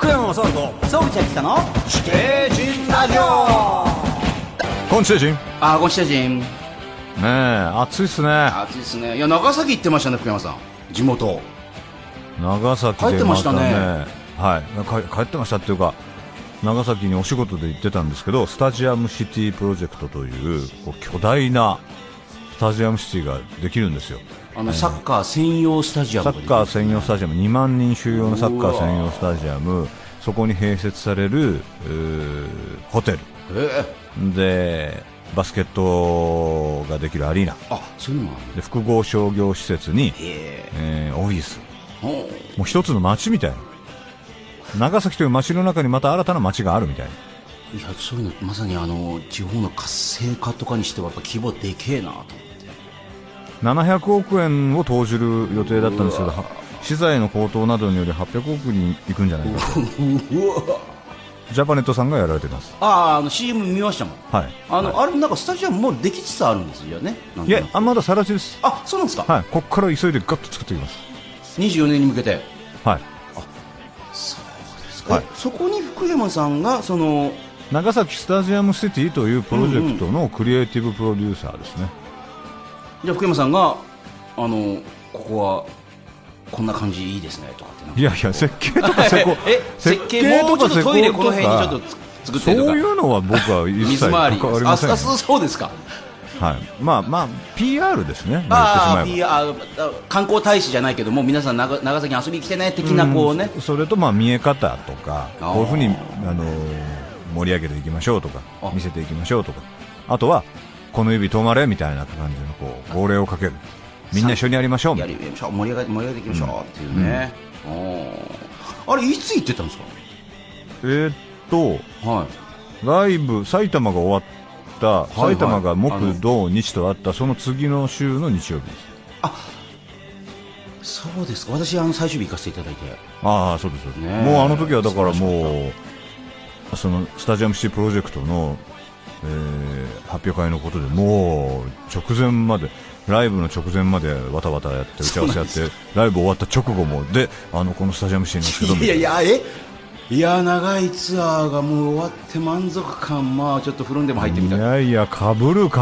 福山雅治と総口秋田の地底人ラジオ。こんち地人。 こんち人。 ねえ、暑いっすね。 暑いっすね。いや、長崎行ってましたね、福山さん。地元。 長崎で帰ってましたね。 はい、帰ってましたっていうか、長崎にお仕事で行ってたんですけど、スタジアムシティプロジェクトという巨大なスタジアムシティができるんですよ。 サッカー専用スタジアム。 サッカー専用スタジアム、2万人収容のサッカー専用スタジアム、そこに併設されるホテル、でバスケットができるアリーナ、 そういうのもある。 で複合商業施設に、オフィス、もう一つの街みたいな。長崎という街の中にまた新たな街があるみたいな。 いや、そういうのまさに地方の活性化とかにしてはやっぱ規模でけえなと思って。 700億円を投じる予定だったんですけど、資材の高騰などにより800億に行くんじゃないかとジャパネットさんがやられてます。 CM 見ましたもん。 はい、 あれなんかスタジアムもうできつつあるんですよね。 いや、まださら地です。 そうなんですか。 はい、ここから急いでガッと作っていきます。 24年に向けて。 はい。 そうですか。そこに福山さんが長崎スタジアムシティというプロジェクトのクリエイティブプロデューサーですね。 じゃあ福山さんがここはこんな感じいいですねとかって。 いやいや、設計とか設計もうちょっとトイレこの辺にちょっと作ってとか、 そういうのは僕は一切関わりません。 そうですか。 はい、まあ PR ですね。 観光大使じゃないけども、皆さん長崎に遊びに来てね的なね、 それと見え方とか、こういうふうに盛り上げていきましょうとか、見せていきましょうとか、あとはこの指止まれみたいな感じの号令をかける。みんな一緒にやりましょう、盛り上げていきましょうっていうね。あれいつ行ってたんですか。 ライブ埼玉が終わった、埼玉が木土日とあったその次の週の日曜日です。 そうですか。私最終日行かせていただいて。 そうですね。もう時はだからもうそのスタジアムシティプロジェクトの発表会のことでもう直前まで、ライブの直前までわたわたやって打ち合わせやって、ライブ終わった直後もでこのスタジアムシティなんですけど、 いや長いツアーがもう終わって満足感、ちょっとフロンでも入ってみたい。 いやかぶるもう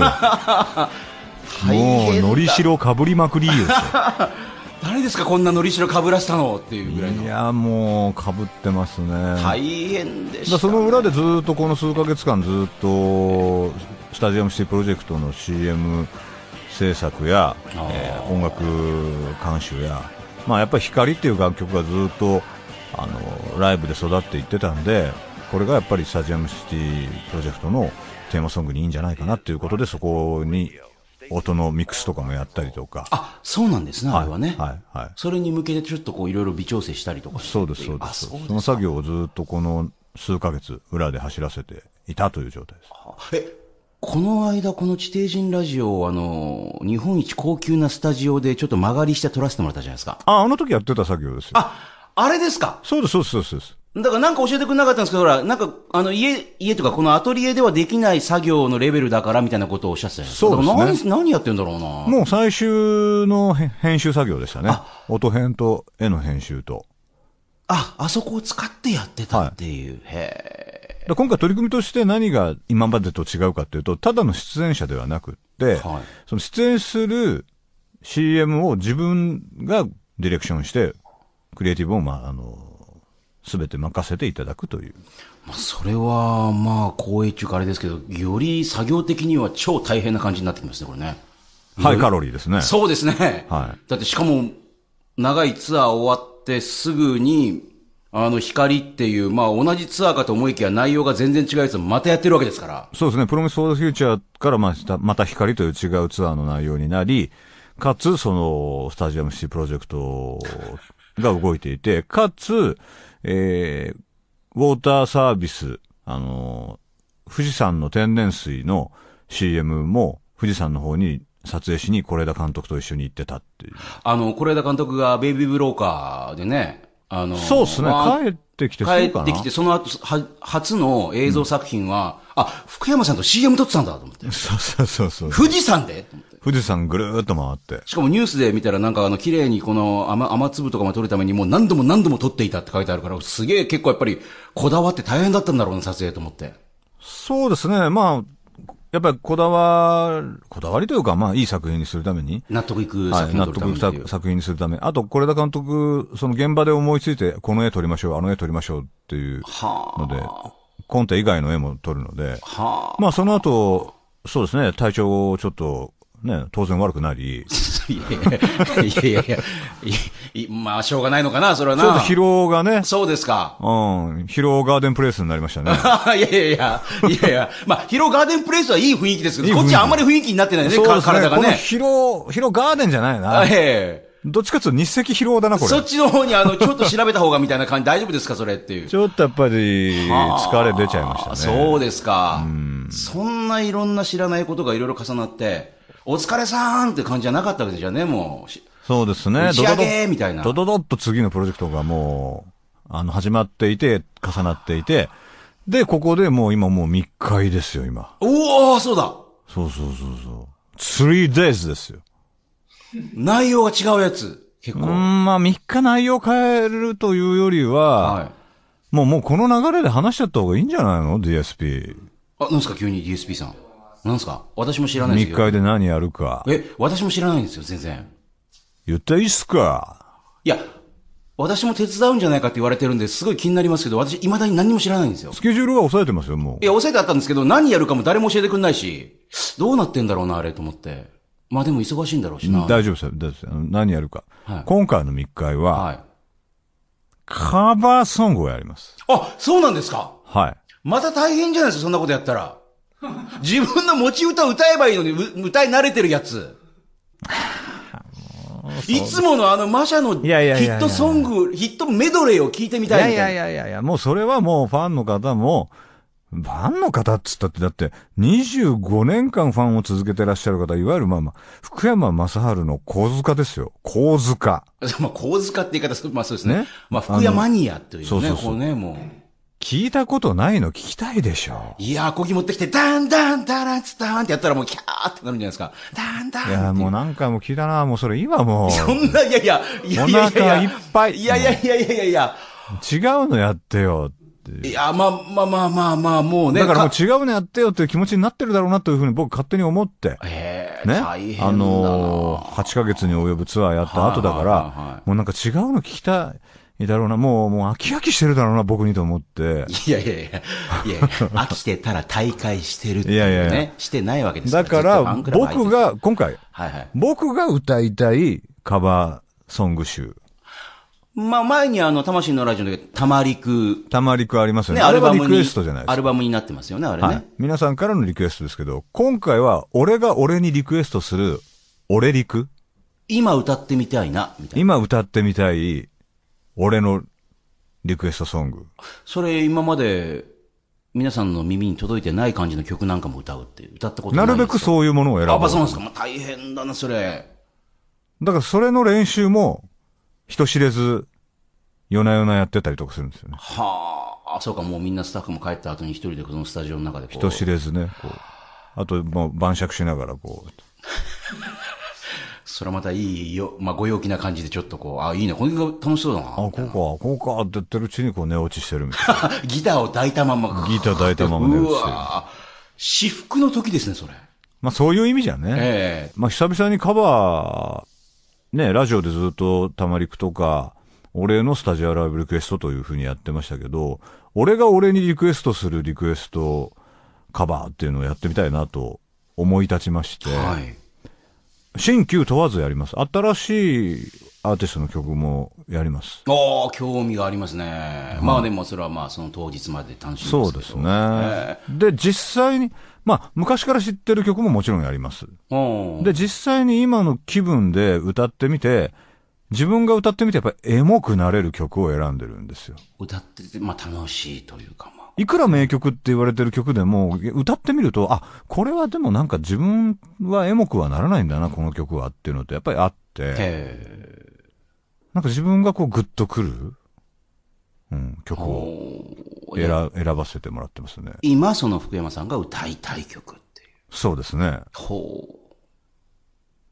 のりしろかぶりまくりですよ誰ですかこんなのりしろかぶらせたのっていうぐらいの。 いやもうかぶってますね。 大変でした、ね。 その裏でずっとこの数ヶ月間ずっとスタジアムシティプロジェクトの CM 制作や、音楽監修や、やっぱり光っていう楽曲がずっとライブで育っていってたんで、これがやっぱりスタジアムシティプロジェクトのテーマソングにいいんじゃないかなということで、そこに音のミックスとかもやったりとか。 そうなんですね、あれはね。 はい。 それに向けてちょっといろいろ微調整したりとか。 そうです。その作業をずっとこの数ヶ月裏で走らせていたという状態です。 この間この地底人ラジオを日本一高級なスタジオでちょっと間借りして撮らせてもらったじゃないですか。 あの時やってた作業ですよ。 あれですか。 そうです。 だからなんか教えてくれなかったんですけど、なんか家とかこのアトリエではできない作業のレベルだからみたいなことをおっしゃってたじゃないですか。 そうですね。 何やってんだろうな。 もう最終の編集作業でしたね。音編と絵の編集と。 あそこを使ってやってたっていう。 今回取り組みとして何が今までと違うかというと、ただの出演者ではなくって、その出演する CM を自分がディレクションして、クリエイティブをすべて任せていただくという。 それは光栄っていうかあれですけど、より作業的には超大変な感じになってきますね、これね。 ハイカロリーですね。 そうですね。だってしかも長いツアー終わってすぐに光っていう、同じツアーかと思いきや内容が全然違うやつをまたやってるわけですから。 そうですね。プロミスフォーザフューチャーからまた光という違うツアーの内容になり、かつそのスタジアムシティプロジェクトが動いていて、かつ、ウォーターサービス、富士山の天然水の CM も富士山の方に撮影しに是枝監督と一緒に行ってたっていう。 是枝監督がベイビーブローカーでね、 そうですね。帰ってきて、 その後、初の映像作品は、福山さんと CM 撮ってたんだと思って。 そう。 富士山でと思って。 富士山ぐるーっと回って。 しかもニュースで見たらなんか綺麗にこの雨粒とかも撮るためにもう何度も何度も撮っていたって書いてあるから、すげえ結構やっぱりこだわって大変だったんだろうな、撮影と思って。 そうですね。まあ、やっぱりこだわりというか、まあいい作品にするために。 納得いく作品に撮るために、 納得いく作品にするため。あと、是枝監督、その現場で思いついて、この絵撮りましょう、あの絵撮りましょうっていうので、コンテ以外の絵も撮るので、まあその後、そうですね、体調ちょっと、ね、当然悪くなり。 いや、まあ、しょうがないのかな、それはな。 ちょっと疲労がね。 そうですか。 疲労ガーデンプレイスになりましたね。 いや、まあ、疲労ガーデンプレイスはいい雰囲気ですけど、こっちはあんまり雰囲気になってないね、体がね。 疲労ガーデンじゃないな。どっちかというと日赤疲労だな、これ。 そっちの方にちょっと調べた方がみたいな感じ、大丈夫ですか、それっていう。 ちょっとやっぱり、疲れ出ちゃいましたね。 そうですか。そんないろんな知らないことがいろいろ重なって、お疲れさーんって感じじゃなかったわけじゃね、もう。 そうですね。 打ち上げみたいな。 ドドドッと次のプロジェクトがもう、始まっていて、重なっていて、で、ここでもう今もう密会ですよ、今。 おー、そうだ。 そう。3 days ですよ。 内容が違うやつ。結構。 まあ3日内容変えるというよりは、はい、もうこの流れで話しちゃった方がいいんじゃないの ?DSP。 なんすか急に DSP さん。なんすか私も知らないですけど。 密会で何やるか。 私も知らないんですよ、全然。 言ったらいいっすか。 いや、私も手伝うんじゃないかって言われてるんで、すごい気になりますけど、私未だに何も知らないんですよ。 スケジュールは抑えてますよ、もう。 いや、抑えてあったんですけど、何やるかも誰も教えてくんないし、どうなってんだろうな、あれと思って。まあでも忙しいんだろうしな。 大丈夫ですよ。何やるか。はい、今回の密会は、はい、カバーソングをやります。 あ、そうなんですか。 はい。 また大変じゃないですか、そんなことやったら。自分の持ち歌を歌えばいいのに、歌い慣れてるやつ。いつものマシャのヒットソング、ヒットメドレーを聞いてみたいみたいな。 いや、もうそれはもうファンの方も、ファンの方っつったって、だって25年間ファンを続けてらっしゃる方、いわゆる福山雅治の神塚ですよ。神塚。 まあ、神塚って言い方、まあそうですね。まあ、福山マニアというね、こうね、もう。 聞いたことないの聞きたいでしょ。 いやー、コギ持ってきて、ダンダンダランツダンってやったらもうキャーってなるんじゃないですか。ダンダンって。 いや、もう何回も聞いたな、もうそれいいわ、もう。 そんな、いや。 お腹いっぱい。 いや。違うのやってよって。 いや、まあ、もうね。 だからもう違うのやってよっていう気持ちになってるだろうなというふうに僕勝手に思って。 ね。 大変だな。8ヶ月に及ぶツアーやった後だから、もうなんか違うの聞きたいだろうな。もう飽きしてるだろうな、僕にと思って。 いや、飽きてたら大会してるっていうね。いやしてないわけですから。だから、僕が、今回、僕が歌いたいカバーソング集。 まあ、前に魂のラジオの時、たまりくありますよね。あれはリクエストじゃないですか。 アルバムになってますよね、あれね。はい。 皆さんからのリクエストですけど、今回は、俺が俺にリクエストする、俺リク。 今歌ってみたいな、みたいな。 今歌ってみたい、俺のリクエストソング。 それ今まで皆さんの耳に届いてない感じの曲なんかも歌うって歌ったことないですか？ なるべくそういうものを選ぶ。 そうなんですか。まあ、大変だな、それ。 だからそれの練習も人知れず夜な夜なやってたりとかするんですよね。 はあ、そうか、もうみんなスタッフも帰った後に一人でこのスタジオの中でこう。 人知れずね、こう。あと、もう晩酌しながらこう。 それはまたいいよ、まあ、ご陽気な感じでちょっとこう、いいね、これが楽しそうだな。 こうかって言ってるうちにこう寝落ちしてるみたいな。 ギターを抱いたまま。 ギター抱いたまま寝落ちしてる。 至福の時ですね、それ。 まあそういう意味じゃね。まあ久々にカバー、ね、ラジオでずっとたまりくとか、俺のスタジオライブリクエストという風にやってましたけど、俺が俺にリクエストするリクエストカバーっていうのをやってみたいなと思い立ちまして。はい。新旧問わずやります。新しいアーティストの曲もやります。 興味がありますね。まあでもそれはまあその当日まで楽しみですけど。 そうですね。で、実際に、まあ昔から知ってる曲ももちろんやります。で、実際に今の気分で歌ってみて、自分が歌ってみてやっぱりエモくなれる曲を選んでるんですよ。 歌ってて、まあ楽しいというかいくら名曲って言われてる曲でも、歌ってみると、これはでもなんか自分はエモくはならないんだな、この曲はっていうのってやっぱりあって、なんか自分がこうグッとくる、曲を選ばせてもらってますね。 今その福山さんが歌いたい曲っていう。 そうですね。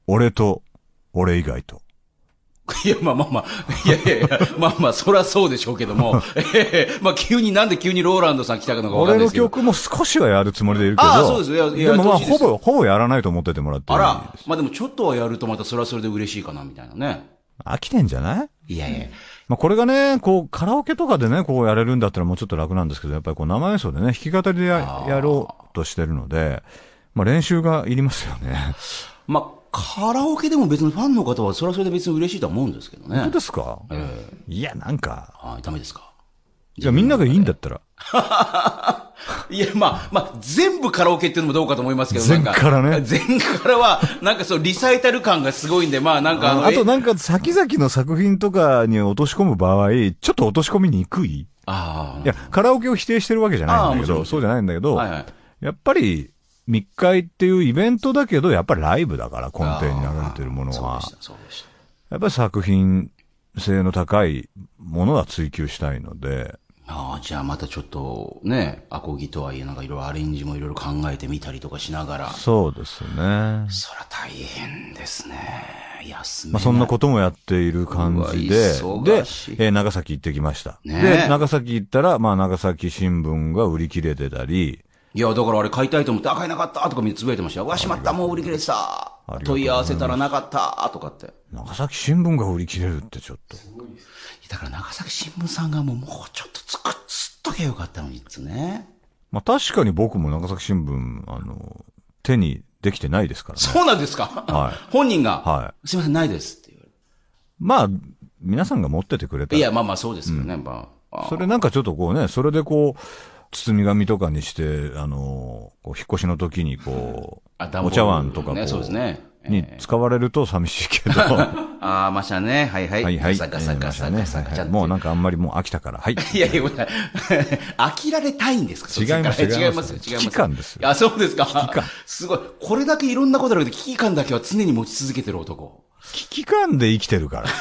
俺と、俺以外と。 いや、まあ、まあ、そりゃそうでしょうけども、まあ、なんで急にローランドさん来たのかわかんないですけど。 俺の曲も少しはやるつもりでいるけど。 ああ、そうです。 でもまあ、ほぼやらないと思っててもらっていいです。 あら、まあでもちょっとはやるとまたそれはそれで嬉しいかな、みたいなね。 飽きてんじゃない？ いやいや。 まあこれがね、こう、カラオケとかでね、こうやれるんだったらもうちょっと楽なんですけど、やっぱりこう生演奏でね、弾き語りでやろうとしてるので、まあ練習がいりますよね。 まあ、カラオケでも別にファンの方はそれはそれで別に嬉しいと思うんですけどね。 本当ですか？いや、なんか。 ダメですか？ いや、みんながいいんだったら。 いや、まあ、全部カラオケっていうのもどうかと思いますけど、 全からね。 全からは、なんかそう、リサイタル感がすごいんで、まあなんかあとなんか先々の作品とかに落とし込む場合、ちょっと落とし込みにくい？いや、カラオケを否定してるわけじゃないんだけど、そうじゃないんだけど、やっぱり、密会っていうイベントだけど、やっぱりライブだから、根底に流れてるものは。やっぱり作品性の高いものは追求したいので。 じゃあまたちょっとね、アコギとはいえなんかいろいろアレンジもいろいろ考えてみたりとかしながら。 そうですね。そりゃ大変ですね。休めない。 まあそんなこともやっている感じで、で、長崎行ってきました。で、長崎行ったら、まあ長崎新聞が売り切れてたり、 いや、だからあれ買いたいと思って、買えなかったとか見つぶやいてましたよ。しまった、もう売り切れてた。問い合わせたらなかったとかって。 長崎新聞が売り切れるってちょっと。 だから長崎新聞さんがもうちょっとつっとけよかったのにですね。 まあ確かに僕も長崎新聞、手にできてないですからね。 そうなんですか？はい。本人が。 はい。 すいません、ないですって言われる。 まあ、皆さんが持っててくれたら。 いや、まあそうですよね。 それなんかちょっとこうね、それでこう、包み紙とかにして、こう引っ越しの時にこう、お茶碗とかこう、 そうですね。 に使われると寂しいけど。 ましたね。はい。ガサガサガサガサガサ。 もうなんかあんまりもう飽きたから。はい。 いや、ごめんなさい。飽きられたいんですか？ 違います。 違います。 危機感ですよ。 そうですか。 危機感。 すごい。これだけいろんなことあるけど、危機感だけは常に持ち続けてる男。 危機感で生きてるから。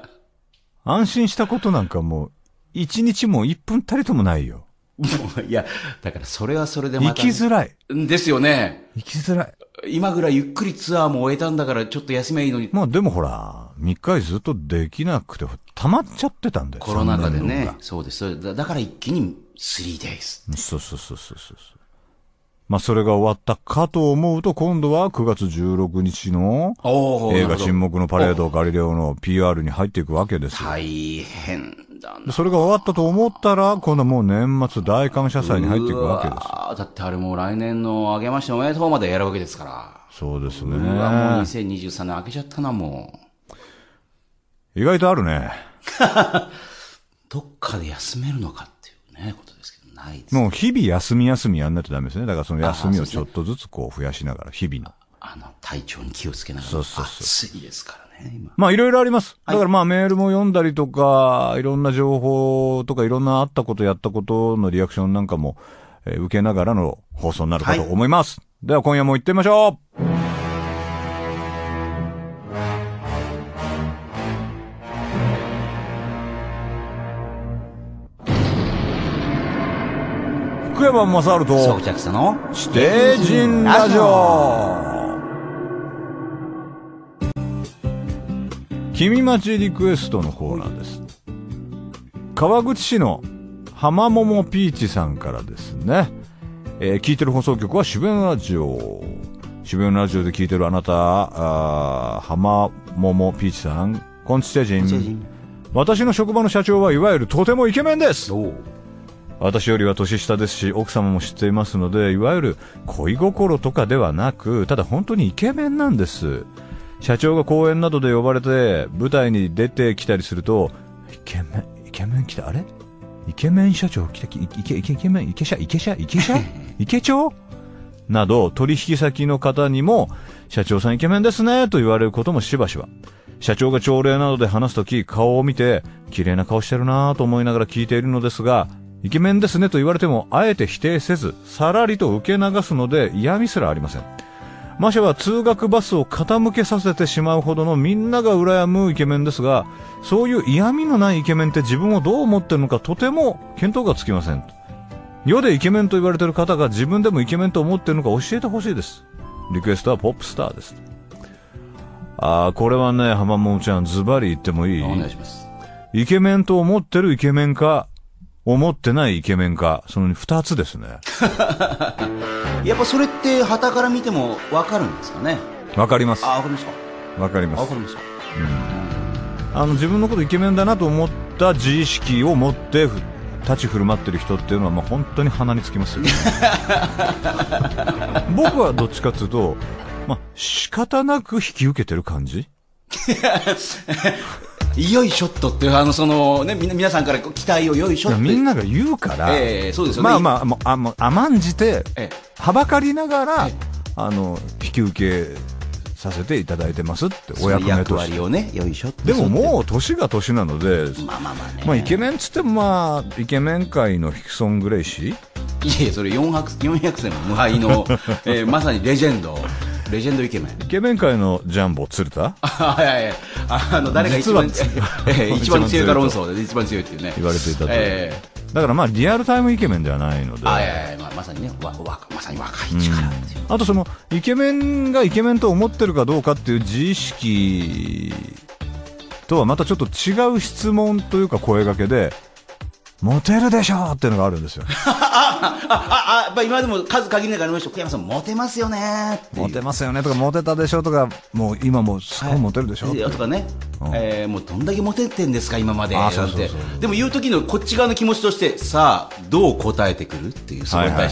安心したことなんかもう、1日も1分たりともないよ。 いや、だからそれはそれでまた。 生きづらい。 ですよね。 生きづらい。 今ぐらいゆっくりツアーも終えたんだからちょっと休めばいいのに。 まあでもほら、3日ずっとできなくて、溜まっちゃってたんだよ。 コロナ禍でね。そうです。だから一気に3 days。 そう。まあそれが終わったかと思うと、今度は9月16日の映画沈黙のパレードガリレオの PR に入っていくわけですよ。 大変だな。 それが終わったと思ったら、今度はもう年末大感謝祭に入っていくわけですよ。 だってあれもう来年のあげましておめでとうまでやるわけですから。 そうですね。 もう2023年開けちゃったな、もう。意外とあるね。 どっかで休めるのかっていうね、ことですけど、ないです、 ね。もう日々休みやんないとダメですね。だからその休みをちょっとずつこう増やしながら、日々の。 体調に気をつけながら。暑いですからね、今。 まあいろいろあります。だからまあメールも読んだりとか、いろんな情報とかいろんなあったことやったことのリアクションなんかも、受けながらの放送になるかと思います。では今夜も行ってみましょう。福山雅治と総着者の地底人ラジオ。君待ちリクエストのコーナーです。川口市の浜桃ピーチさんからですね、聞いてる放送局は渋谷のラジオ。渋谷のラジオで聞いてるあなた、浜桃ピーチさん、こんちて人。私の職場の社長はいわゆるとてもイケメンです。私よりは年下ですし、奥様も知っていますので、いわゆる恋心とかではなく、ただ本当にイケメンなんです。社長が公演などで呼ばれて舞台に出てきたりすると、イケメン来た、あれイケメン社長来た、イケメン、イケチョなど取引先の方にも、社長さんイケメンですねと言われることもしばしば。社長が朝礼などで話すとき、顔を見て綺麗な顔してるなぁと思いながら聞いているのですが、イケメンですねと言われてもあえて否定せず、さらりと受け流すので嫌味すらありません。ましては通学バスを傾けさせてしまうほどのみんなが羨むイケメンですが、そういう嫌味のないイケメンって自分をどう思ってるのかとても見当がつきません。世でイケメンと言われている方が自分でもイケメンと思っているのか教えてほしいです。リクエストはポップスターです。 これはね、浜桃ちゃん、ズバリ言ってもいい？ お願いします。 イケメンと思ってるイケメンか、思ってないイケメンか、その二つですね。 やっぱそれって旗から見ても分かるんですかね？ わかります。 分かりますか？ わかります。 分かりますか？ 自分のことイケメンだなと思った自意識を持って立ち振る舞ってる人っていうのは、まあ、本当に鼻につきますよね。僕はどっちかというと、まあ、仕方なく引き受けてる感じ。 よいしょっとっていう、そのね、皆さんから期待をよいしょって。 みんなが言うから、 そうですよね。 まあもう甘んじて、はばかりながら、引き受けさせていただいてますって、お役目として。 役割をね、よいしょって。 でももう年が年なので、まあイケメンっつってもまあ、イケメン界のヒクソン・グレイシー？ いや、それ400戦無敗の、まさにレジェンドイケメン。 イケメン界のジャンボ鶴田？ はいはい。誰が一番強いか論争で一番強いっていうね。 言われていたと。だからまあリアルタイムイケメンではないので。 まさにね、まさに若い力っていう。 あとそのイケメンがイケメンと思ってるかどうかっていう自意識とはまたちょっと違う質問というか声掛けで、モテるでしょっていうのがあるんですよ。 今でも数限りながらの人、福山さんモテますよねって。 モテますよねとか、モテたでしょとか、もう今もすごいモテるでしょとかね、もうどんだけモテてんですか今までなんて。でも言う時のこっち側の気持ちとして、さあどう答えてくるっていう、それに対して、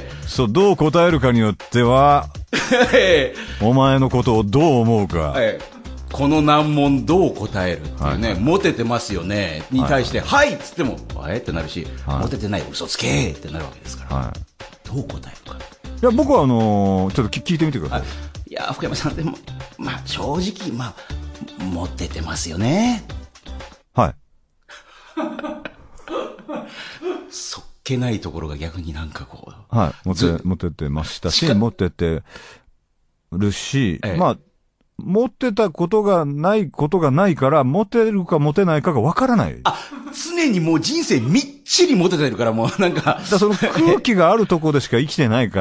そうどう答えるかによってはお前のことをどう思うか、 この難問どう答えるっていうね、モテてますよねに対して、はいっつっても、ってなるし、モテてない、嘘つけってなるわけですから、どう答えるか。 いや、僕はちょっと聞いてみてください。 いや、福山さん、でも、まあ、正直、まあ、モテてますよね。 はい。 そっけないところが逆になんかこう。 はい。モテてましたし、モテてるし、まあ、持ってたことがないから、モテるかモテないかがわからない。 常にもう人生みっちりモテてるから、もうなんか。 その空気があるとこでしか生きてないから、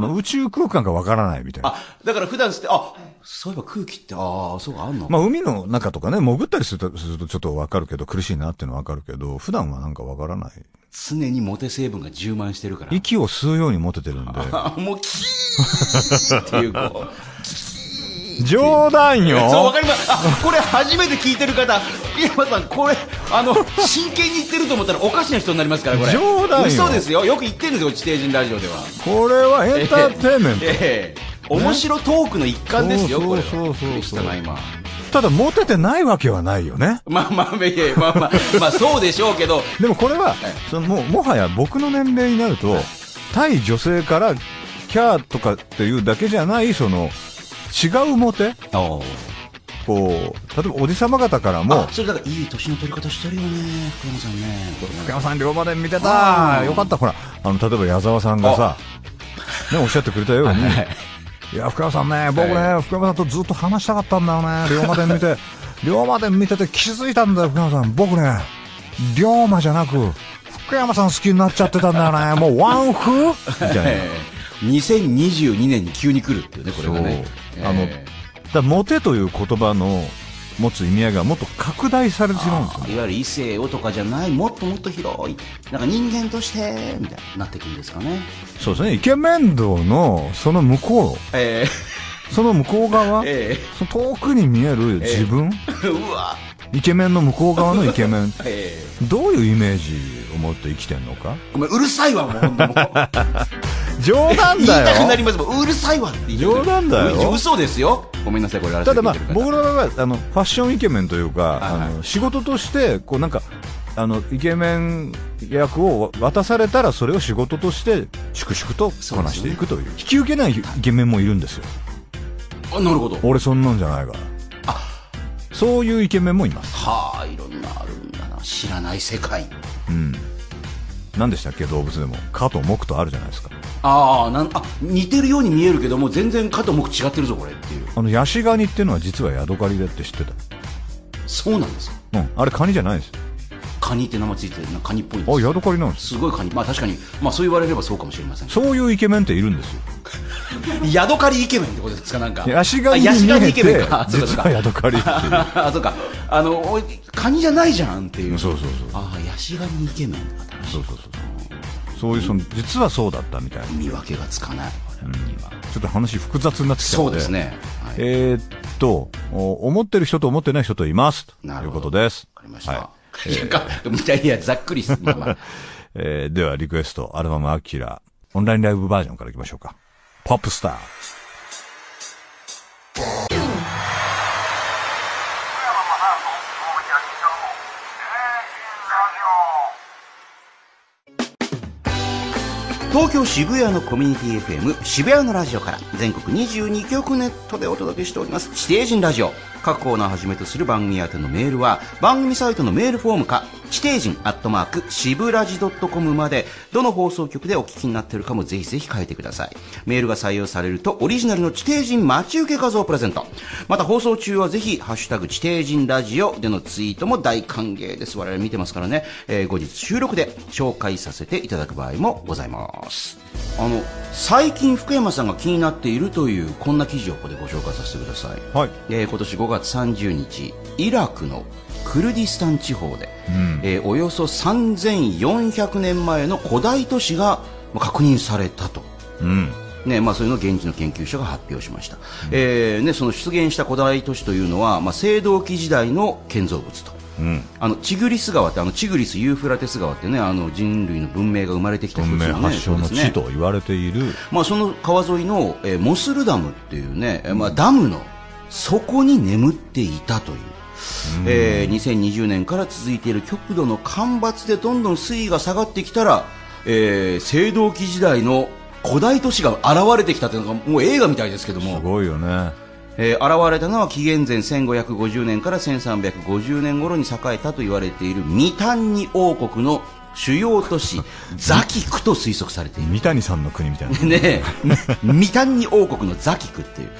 宇宙空間がわからないみたいな。 だから普段って、そういえば空気って、そうか、あんの？ まあ海の中とかね、潜ったりするとちょっとわかるけど、苦しいなっていうのはわかるけど、普段はなんかわからない。 常にモテ成分が充満してるから。 息を吸うようにモテてるんで。 もうキーっていう、こう。 冗談よ。 そう、わかります。これ初めて聞いてる方、福山さん、これ、真剣に言ってると思ったらおかしな人になりますから、これ。 冗談よ。 嘘ですよ。よく言ってるんですよ、地底人ラジオでは。 これはエンターテインメント。 面白トークの一環ですよ、これ。 そう。 今。 ただ、モテてないわけはないよね。 まあ、そうでしょうけど。 でもこれは、もはや僕の年齢になると、対女性からキャーとかっていうだけじゃない、違うモテ、こう例えばおじさま方からも、 それだからいい年の取り方してるよね、福山さんね。 福山さん龍馬伝見てた、よかった。ほら例えば矢沢さんがさね、おっしゃってくれたように、いや福山さんね、僕ね、福山さんとずっと話したかったんだよね、龍馬伝見て龍馬伝見てて気づいたんだよ、福山さん、僕ね龍馬じゃなく福山さん好きになっちゃってたんだよね、もうワンフみたいな。 2022年に急に来るっていうね、これがね。 モテという言葉の持つ意味合いがもっと拡大されてしまうんですよ、 いわゆる異性をとかじゃない、もっともっと広い、なんか人間としてみたいになってくるんですかね。 そうですね。イケメン道のその向こう、その向こう側、その遠くに見える自分、 うわ、 イケメンの向こう側のイケメン、どういうイメージを持って生きてんのか。 ごめん、うるさいわ、もう。 冗談だよ。 言いたくなります。うるさいわって言い冗談だよ。 嘘ですよ。ごめんなさい、これ。 ただまあ僕の場合はファッションイケメンというか、仕事としてこうなんかイケメン役を渡されたらそれを仕事として粛々とこなしていくという、引き受けないイケメンもいるんですよ。 なるほど。 俺そんなんじゃないから。そういうイケメンもいます。 いろんなあるんだな、知らない世界。 何でしたっけ、動物でもカとモクとあるじゃないですか。 似てるように見えるけども全然カとモク違ってるぞこれっていう。 ヤシガニっていうのは実はヤドカリでって知ってた？ そうなんですか。 あれカニじゃないですよ。 カニって名前ついてるカニっぽいんです。 ヤドカリなんです。 すごいカニ。まあ確かに、まあそう言われればそうかもしれません。 そういうイケメンっているんですよ。 ヤドカリイケメンってことですか？なんかヤシガニに見えてイケメンか、 実はヤドカリっていうあ、そうか、カニじゃないじゃんっていう。 そうそうそう。 ああ、ヤシガニイケメン。 そうそうそう。そういう実はそうだったみたいな。 見分けがつかない。 ちょっと話複雑になってきたので。 そうですね。 思ってる人と思ってない人といますということです。 わかりました。いやざっくりすまあまあではリクエストアルバムアキラオンラインライブバージョンからいきましょうか。ポップスター。 東京渋谷のコミュニティ FM 渋谷のラジオから全国22局ネットでお届けしております地底人ラジオ。各コーナーをはじめとする番組宛てのメールは番組サイトのメールフォームか地底人渋ラジ .com まで、どの放送局でお聞きになっているかもぜひぜひ書いてください。メールが採用されるとオリジナルの地底人待ち受け画像をプレゼント。また放送中はぜひハッシュタグ地底人ラジオでのツイートも大歓迎です。我々見てますからね、後日収録で紹介させていただく場合もございます。最近福山さんが気になっているというこんな記事をここでご紹介させてください。 はい。 今年5月30日イラクのクルディスタン地方で、およそ3400年前の古代都市が確認されたと、そういうのを現地の研究者が発表しました。その出現した古代都市というのは、青銅器時代の建造物と、チグリス川ってチグリスユーフラテス川ってね、人類の文明が生まれてきた一つの、 文明発祥の地と言われている、 その川沿いの、モスルダムっていうね、ダムの底に眠っていたという、2020年から続いている極度の干ばつでどんどん水位が下がってきたら、青銅器時代の古代都市が現れてきたというのがもう映画みたいですけども、 すごいよね。 現れたのは紀元前1550年から1350年頃に栄えたと言われているミタンニ王国の主要都市ザキクと推測されている。 三谷さんの国みたいなねミタンニ王国のザキクっていう、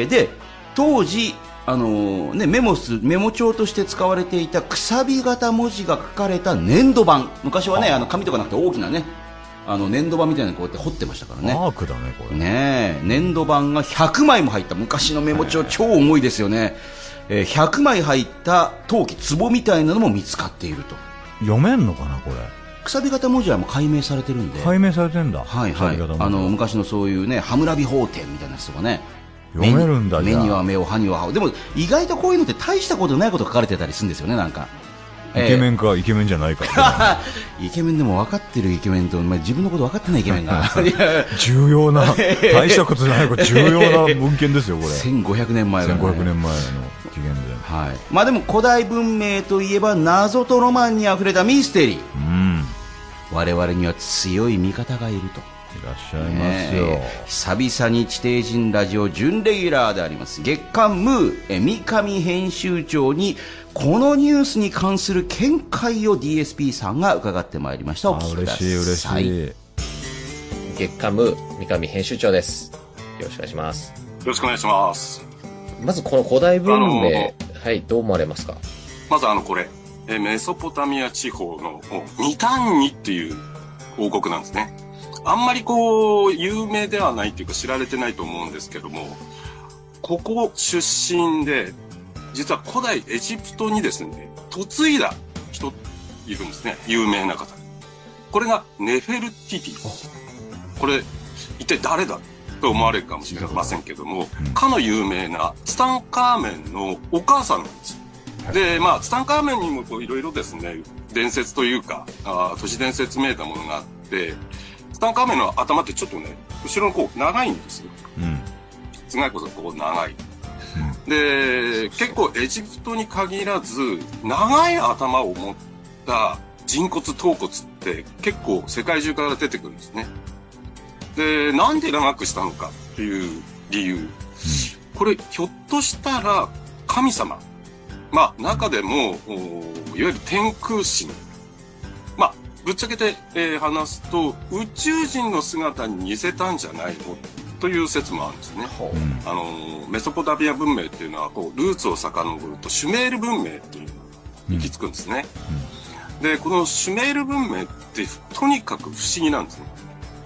で当時メモ帳として使われていたくさび型文字が書かれた粘土板、昔はね紙とかなくて大きなね粘土板みたいなのこうやって彫ってましたからね。 マークだねこれね。粘土板が100枚も入った昔のメモ帳、超重いですよね。100枚入った陶器壺みたいなのも見つかっていると。 読めんのかなこれ。 くさび型文字はもう解明されてるんで。 解明されてんだ。 はいはい。昔のそういうねハムラビ法典みたいなやつとかね、 読めるんだ。 目には目を歯には歯を。でも意外とこういうのって大したことないこと書かれてたりするんですよね。なんかイケメンか、イケメンじゃないかイケメンでも分かってるイケメンと、自分のこと分かってないイケメンが重要な大したことじゃない重要な文献ですよこれ。 1500年前の、ね、 1500年前の紀元で、 でも古代文明といえば謎とロマンにあふれたミステリー、我々には強い味方がいると。 いらっしゃいますよ。 久々に地底人ラジオ準レギュラーであります月刊ムー三上編集長にこのニュースに関する見解を DSP さんが伺ってまいりました。お聞きください。 嬉しい。 月刊ムー三上編集長です。よろしくお願いします。 よろしくお願いします。 まずこの古代文明、どう思われますか？ まずこれメソポタミア地方のミタンニっていう王国なんですね。あんまり有名ではないっていうか知られてないと思うんですけども、ここ出身で、実は古代エジプトにですね、嫁いだ人いるんですね。有名な方。これがネフェルティティ。これ、一体誰だと思われるかもしれませんけども、かの有名なツタンカーメンのお母さんなんです。で、ツタンカーメンにもいろいろですね、伝説というか、都市伝説めいたものがあって、ツタンカーメンの頭ってちょっとね、後ろの長いんですよ。頭蓋骨が長い。で、結構エジプトに限らず、長い頭を持った人骨、頭骨って結構世界中から出てくるんですね。で、なんで長くしたのかっていう理由。これ、ひょっとしたら神様。中でも、いわゆる天空神。ぶっちゃけて、話すと、宇宙人の姿に似せたんじゃないのという説もあるんですね。メソポタミア文明っていうのは、ルーツを遡ると、シュメール文明っていうのに行き着くんですね。で、このシュメール文明って、とにかく不思議なんですね。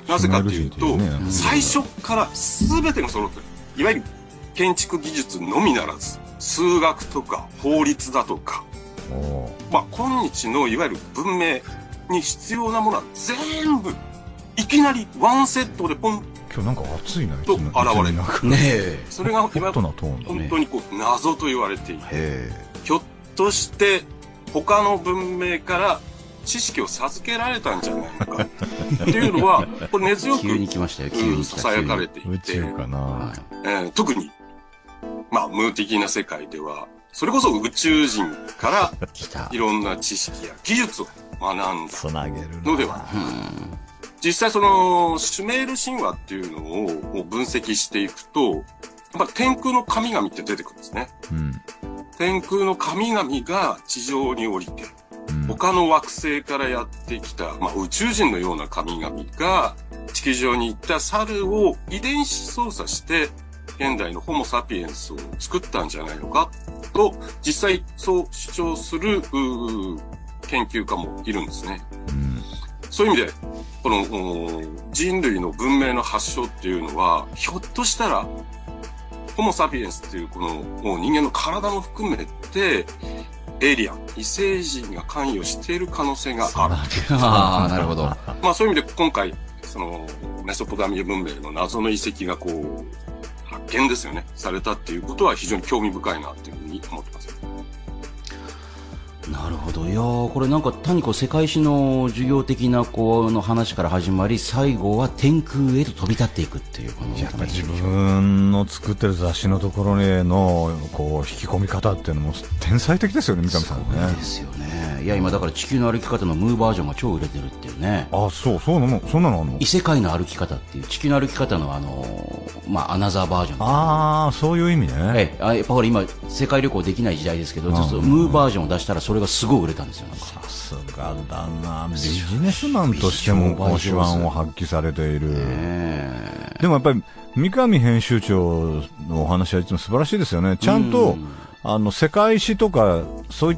なぜかというと、 ね、 最初から全てが揃ってる。いわゆる建築技術のみならず、数学とか法律だとか、まあ今日のいわゆる文明に必要なものは全部、いきなりワンセットでポン今日なんか暑いなと現れる。 ねえ。 それが今本当にこう謎と言われている。ひょっとして他の文明から知識を授けられたんじゃないのかっていうのは、これ根強く急に来ましたよ、急に囁かれていて、 宇宙かな、 特に、まあ、無的な世界では、それこそ宇宙人からいろんな知識や技術を学んだのでは。実際そのシュメール神話っていうのを分析していくと、やっぱ天空の神々って出てくるんですね。天空の神々が地上に降りて、他の惑星からやってきた、まあ、宇宙人のような神々が地球上に行った猿を遺伝子操作して現代のホモサピエンスを作ったんじゃないのかと実際そう主張する研究家もいるんですね。そういう意味でこの人類の文明の発祥っていうのはひょっとしたらホモサピエンスっていうこの人間の体も含めてエイリアン、異星人が関与している可能性がある。 ああ、なるほど。 まあそういう意味で今回、そのメソポタミア文明の謎の遺跡がこう、発見ですよね、されたっていうことは非常に興味深いなっていうふうに思ってます。 なるほど。いやー、これなんか単にこう世界史の授業的なこうの話から始まり、最後は天空へと飛び立っていくっていう。 やっぱり自分の作ってる雑誌のところへのこう引き込み方っていうのも天才的ですよね、三上さんね。 そうですよね。いや今だから地球の歩き方のムーバージョンが超売れてるっていうね。 あ、そうそんなのあんの？ 異世界の歩き方っていう地球の歩き方のまあアナザーバージョン。 ああ、そういう意味ね。 やっぱほら今世界旅行できない時代ですけど、ずっとムーバージョンを出したらそれがすごい売れたんですよ。 さすがだな。ビジネスマンとしてもこの手腕を発揮されている。でもやっぱり三上編集長のお話はいつも素晴らしいですよね。ちゃんと世界史とかそういった、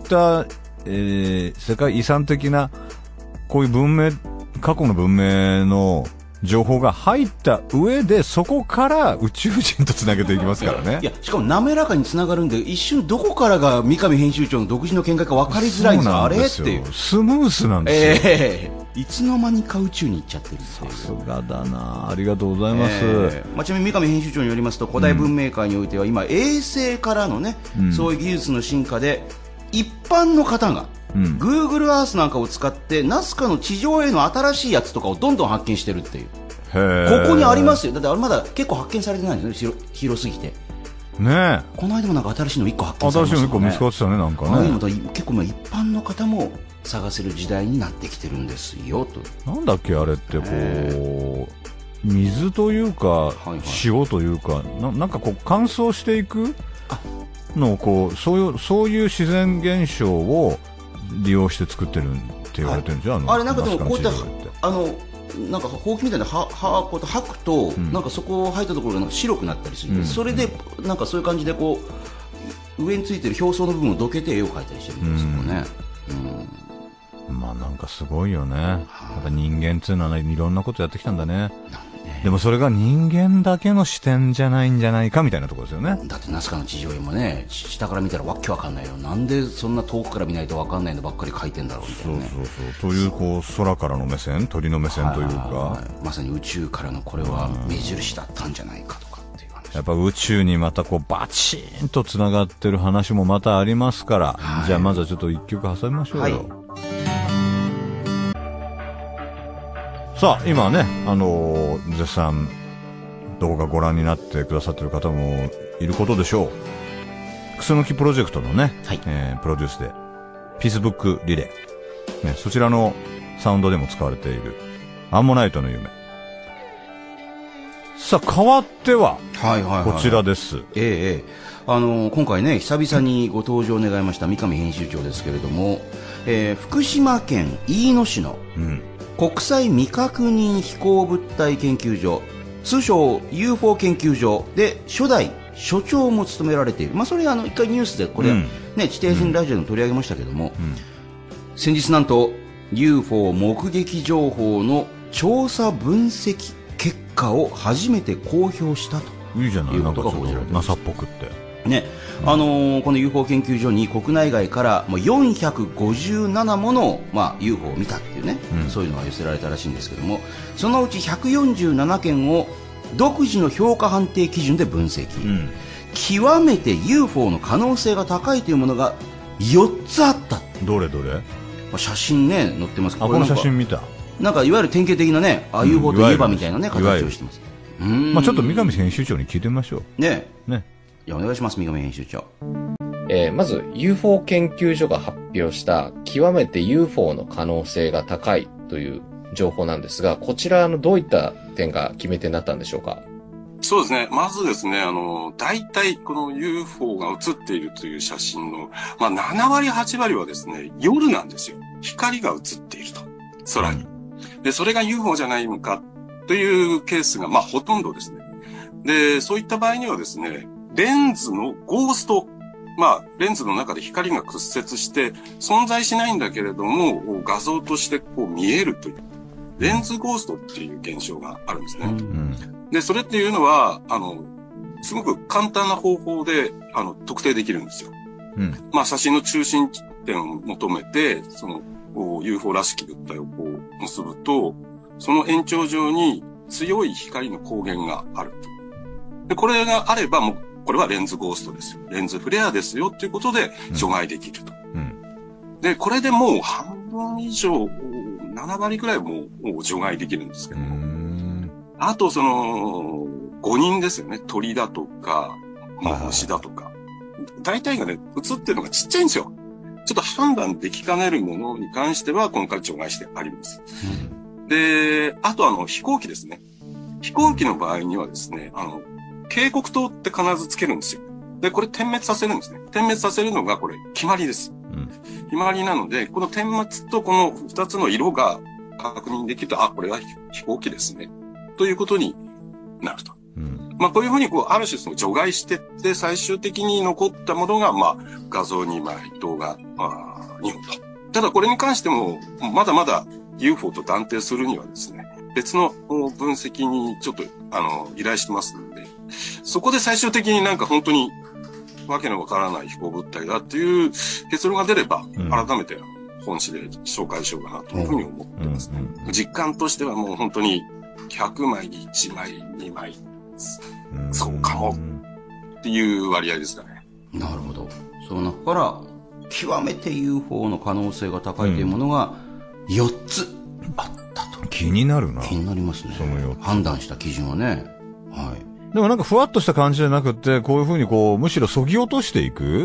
世界遺産的なこういう文明、過去の文明の情報が入った上でそこから宇宙人とつなげていきますからね。 いやしかも滑らかにつながるんで一瞬どこからが三上編集長の独自の見解か分かりづらいんですよ。あれっていうスムースなんですよ。 いつの間にか宇宙に行っちゃってるっていう。 さすがだな。ありがとうございます。 ちなみに三上編集長によりますと古代文明界においては今衛星からのね、そういう技術の進化で一般の方がGoogle Earth なんかを使ってナスカの地上への新しいやつとかをどんどん発見してるっていう。ここにありますよ。だってあれまだ結構発見されてないんですね、広すぎてね。この間もなんか新しいの1個発見されましたね。 新しいの1個見つかってたね、なんかね。 ああいうの結構一般の方も探せる時代になってきてるんですよと。 なんだっけあれってこう水というか、塩というかなんかこう乾燥していくのをこうそういう自然現象を利用して作ってるって言われてるんじゃん。 あれなんかでもこういったなんかほうきみたいなこう吐くと、なんかそこ入ったところがなんか白くなったりする、それでなんかそういう感じでこう上についてる表層の部分をどけて絵を描いたりしてるんですよね。 まあなんかすごいよね。やっぱ人間っていうのはいろんなことやってきたんだね。でもそれが人間だけの視点じゃないんじゃないかみたいなところですよね。 だってナスカの地上絵もね、下から見たらわけわかんないよ。なんでそんな遠くから見ないとわかんないのばっかり描いてんだろうみたいなね。 そうというこう空からの目線、鳥の目線というか、 まさに宇宙からのこれは目印だったんじゃないかとかっていう話。 やっぱ宇宙にまたこうバチーンとつながってる話もまたありますから、じゃあまずはちょっと一曲挟みましょうよ。さあ今ね、絶賛動画ご覧になってくださっている方もいることでしょう。クスノキプロジェクトのね、プロデュースでピースブックリレー、ね、そちらのサウンドでも使われているアンモナイトの夢。さあ変わってはこちらです。 今回ね久々にご登場願いました三上編集長ですけれども、福島県飯野市の国際未確認飛行物体研究所、通称 UFO 研究所で初代所長も務められている。それ一回ニュースでこれ、地底人ラジオでも取り上げましたけども、先日なんと UFO 目撃情報の調査分析結果を初めて公表したといいじゃない、 いうなんかちょっとことが報じられています NASA っぽくって。 ね、この UFO 研究所に国内外からもう457もの、UFO を見たっていうね、そういうのが寄せられたらしいんですけども、そのうち147件を独自の評価判定基準で分析、極めて UFO の可能性が高いというものが4つあった。 どれどれ？ 写真ね載ってますけど、 この写真見た。 なんかいわゆる典型的なね、UFO といえばみたいなね形をしてます。 ちょっと三上編集長に聞いてみましょう。 ね。じゃあお願いします、三上編集長。 まず UFO 研究所が発表した極めて UFO の可能性が高いという情報なんですが、こちらどういった点が決め手になったんでしょうか？ そうですね。まずですね、大体この UFO が写っているという写真の、7割、8割はですね、夜なんですよ。光が映っていると。空に。で、それが UFO じゃないのかというケースが、ほとんどですね。で、そういった場合にはですね、レンズのゴースト、レンズの中で光が屈折して存在しないんだけれども、画像としてこう見えるという、レンズゴーストっていう現象があるんですね。で、それっていうのは、すごく簡単な方法で、特定できるんですよ。写真の中心地点を求めて、その、UFO らしき物体をこう結ぶと、その延長上に強い光の光源があると。で、これがあればもう、これはレンズゴーストですよ。レンズフレアですよっていうことで除外できると。で、これでもう半分以上、7割くらいもう除外できるんですけども。あとその、誤認ですよね。鳥だとか、虫だとか。大体がね、映ってるのがちっちゃいんですよ。ちょっと判断できかねるものに関しては今回除外してあります。で、あと飛行機ですね。飛行機の場合にはですね、警告灯って必ずつけるんですよ。で、これ点滅させるんですね。点滅させるのがこれ決まりです。決まりなので、この点滅とこの2つの色が確認できると、これは飛行機ですね。ということになると。こういうふうにある種その除外してって、最終的に残ったものが、画像2枚、動画、2本と。ただこれに関しても、まだまだ UFO と断定するにはですね、別の分析にちょっと、依頼してますので、そこで最終的になんか本当にわけのわからない飛行物体だっていう結論が出れば、改めて本誌で紹介しようかなというふうに思ってますね。実感としてはもう本当に100枚に1枚、2枚、そうかもっていう割合ですかね。 なるほど。その中から極めて UFO の可能性が高いというものが4つあったと。 気になるな。 気になりますね。 その4つ。 判断した基準はね。はい。 でもなんかふわっとした感じじゃなくて、こういうふうにむしろ削ぎ落としていく、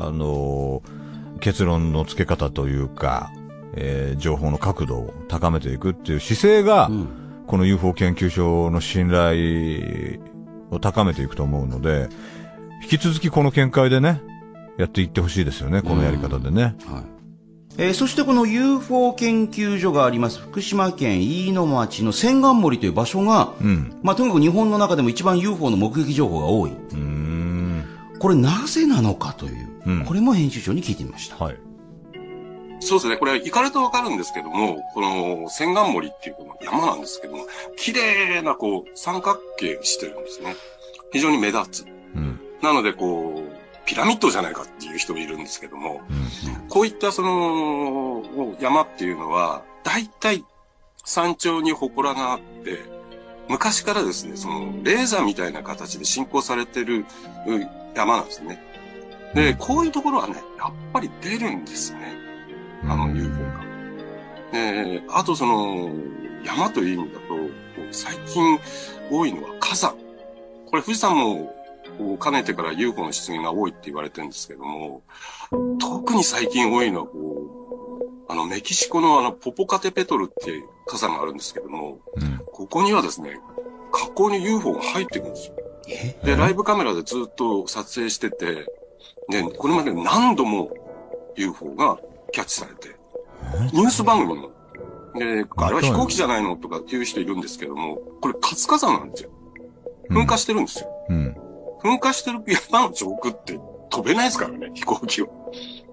結論の付け方というか、情報の角度を高めていくっていう姿勢が、この UFO 研究所の信頼を高めていくと思うので、引き続きこの見解でね、やっていってほしいですよね、このやり方でね。 そしてこの UFO 研究所があります福島県飯野町の千貫森という場所が、とにかく日本の中でも一番 UFO の目撃情報が多い。これなぜなのかという、これも編集長に聞いてみました。 そうですね。これ行かれるとわかるんですけども、この千貫森っていうこの山なんですけども、綺麗な三角形してるんですね。非常に目立つ。なのでピラミッドじゃないかっていう人もいるんですけども、こういったその山っていうのは、大体山頂に祠があって、昔からですね、そのレーザーみたいな形で信仰されてる山なんですね。で、こういうところはね、やっぱり出るんですね。UFO が。あとその、山という意味だと、最近多いのは火山。これ富士山もかねてから UFO の出現が多いって言われてるんですけども、特に最近多いのはメキシコのポポカテペトルっていう火山があるんですけども、ここにはですね、火口に UFO が入ってくるんですよ。で、ライブカメラでずっと撮影してて、で、これまで何度も UFO がキャッチされて、ニュース番組も、あれは飛行機じゃないのとか言う人いるんですけども、これ活火山なんですよ。噴火してるんですよ。噴火してる山の上空って飛べないですからね、飛行機を。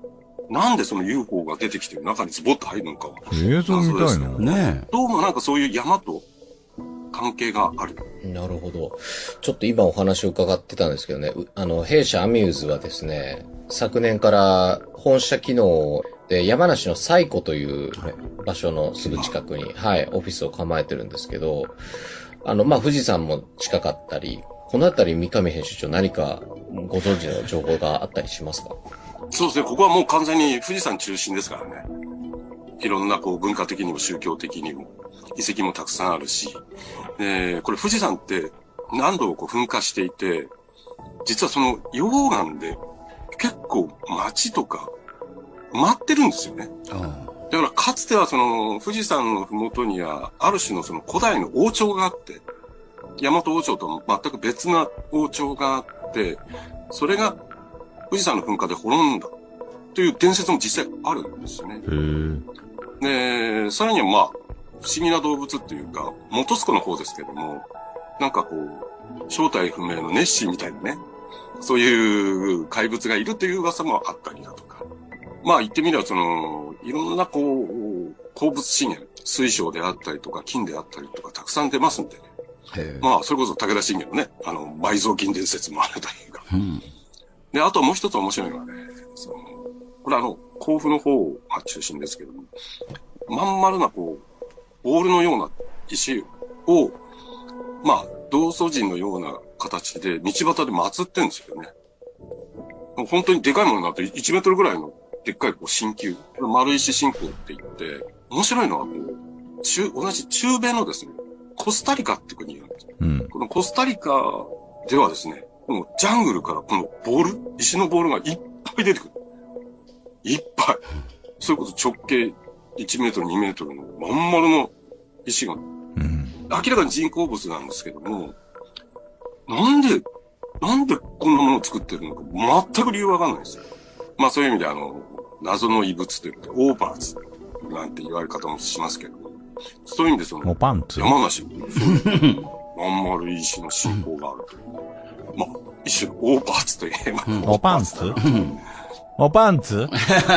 なんでその UFO が出てきて中にズボッと入るのかは。 映像みたいな。 ねえ。 どうもなんかそういう山と関係がある。 なるほど。ちょっと今お話を伺ってたんですけどね、弊社アミューズはですね、昨年から本社機能で山梨の西湖という場所のすぐ近くに、はい、オフィスを構えてるんですけど、富士山も近かったり、このあたり三上編集長何かご存知の情報があったりしますか？ そうですね、ここはもう完全に富士山中心ですからね。いろんなこう文化的にも宗教的にも遺跡もたくさんあるし、これ富士山って何度こう噴火していて、実はその溶岩で結構街とか埋まってるんですよね。だからかつてはその富士山のふもとにはある種のその古代の王朝があって、大和王朝と全く別な王朝があって、それが富士山の噴火で滅んだという伝説も実際あるんですよね。で、さらには不思議な動物っていうか、本栖湖の方ですけども、なんかこう、正体不明のネッシーみたいなね、そういう怪物がいるという噂もあったりだとか。言ってみればいろんなこう、鉱物資源、水晶であったりとか、金であったりとか、たくさん出ますんでね。それこそ武田信玄のね、埋蔵金伝説もあるというか。で、あともう一つ面白いのはね、これ甲府の方が中心ですけども、まん丸なこう、ボールのような石を、道祖神のような形で道端で祀ってるんですよね。本当にでかいものになって1メートルぐらいのでっかいこう神球。丸石信仰って言って、面白いのは同じ中米のですね、コスタリカって国なんですよ。このコスタリカではですね、もうジャングルからこのボール、石のボールがいっぱい出てくる。いっぱい。それこそ直径1メートル、2メートルのまん丸の石が、明らかに人工物なんですけども、なんでこんなものを作ってるのか全く理由わかんないですよ。そういう意味で謎の遺物というか、オーバーズなんて言われ方もしますけど、そういう意味でオパンツ山梨、まん丸い石の信仰があるという。一種のオーバーズといえば。 オパンツおパンツ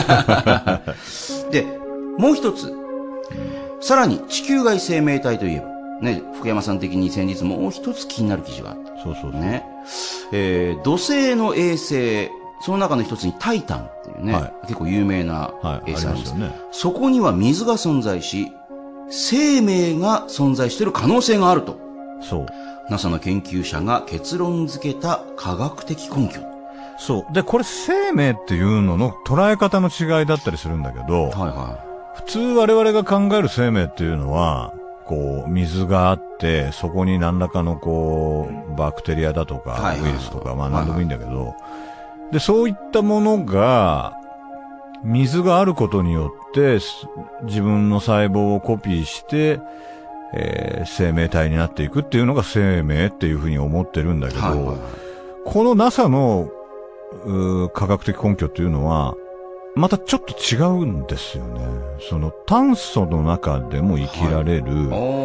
で、もう一つ。さらに地球外生命体といえば、ね、福山さん的に先日もう一つ気になる記事があった。 そうね。土星の衛星、その中の一つにタイタンっていうね、結構有名な衛星なんですよね。そこには水が存在し、生命が存在している可能性があると。 そう。 NASA の研究者が結論付けた科学的根拠。 そう。で、これ生命っていうのの捉え方の違いだったりするんだけど、普通我々が考える生命っていうのは、こう、水があって、そこに何らかのこう、バクテリアだとか、ウイルスとか、何でもいいんだけど、で、そういったものが、水があることによって、自分の細胞をコピーして、生命体になっていくっていうのが生命っていうふうに思ってるんだけど、この NASA の科学的根拠っていうのは、またちょっと違うんですよね。その炭素の中でも生きられる。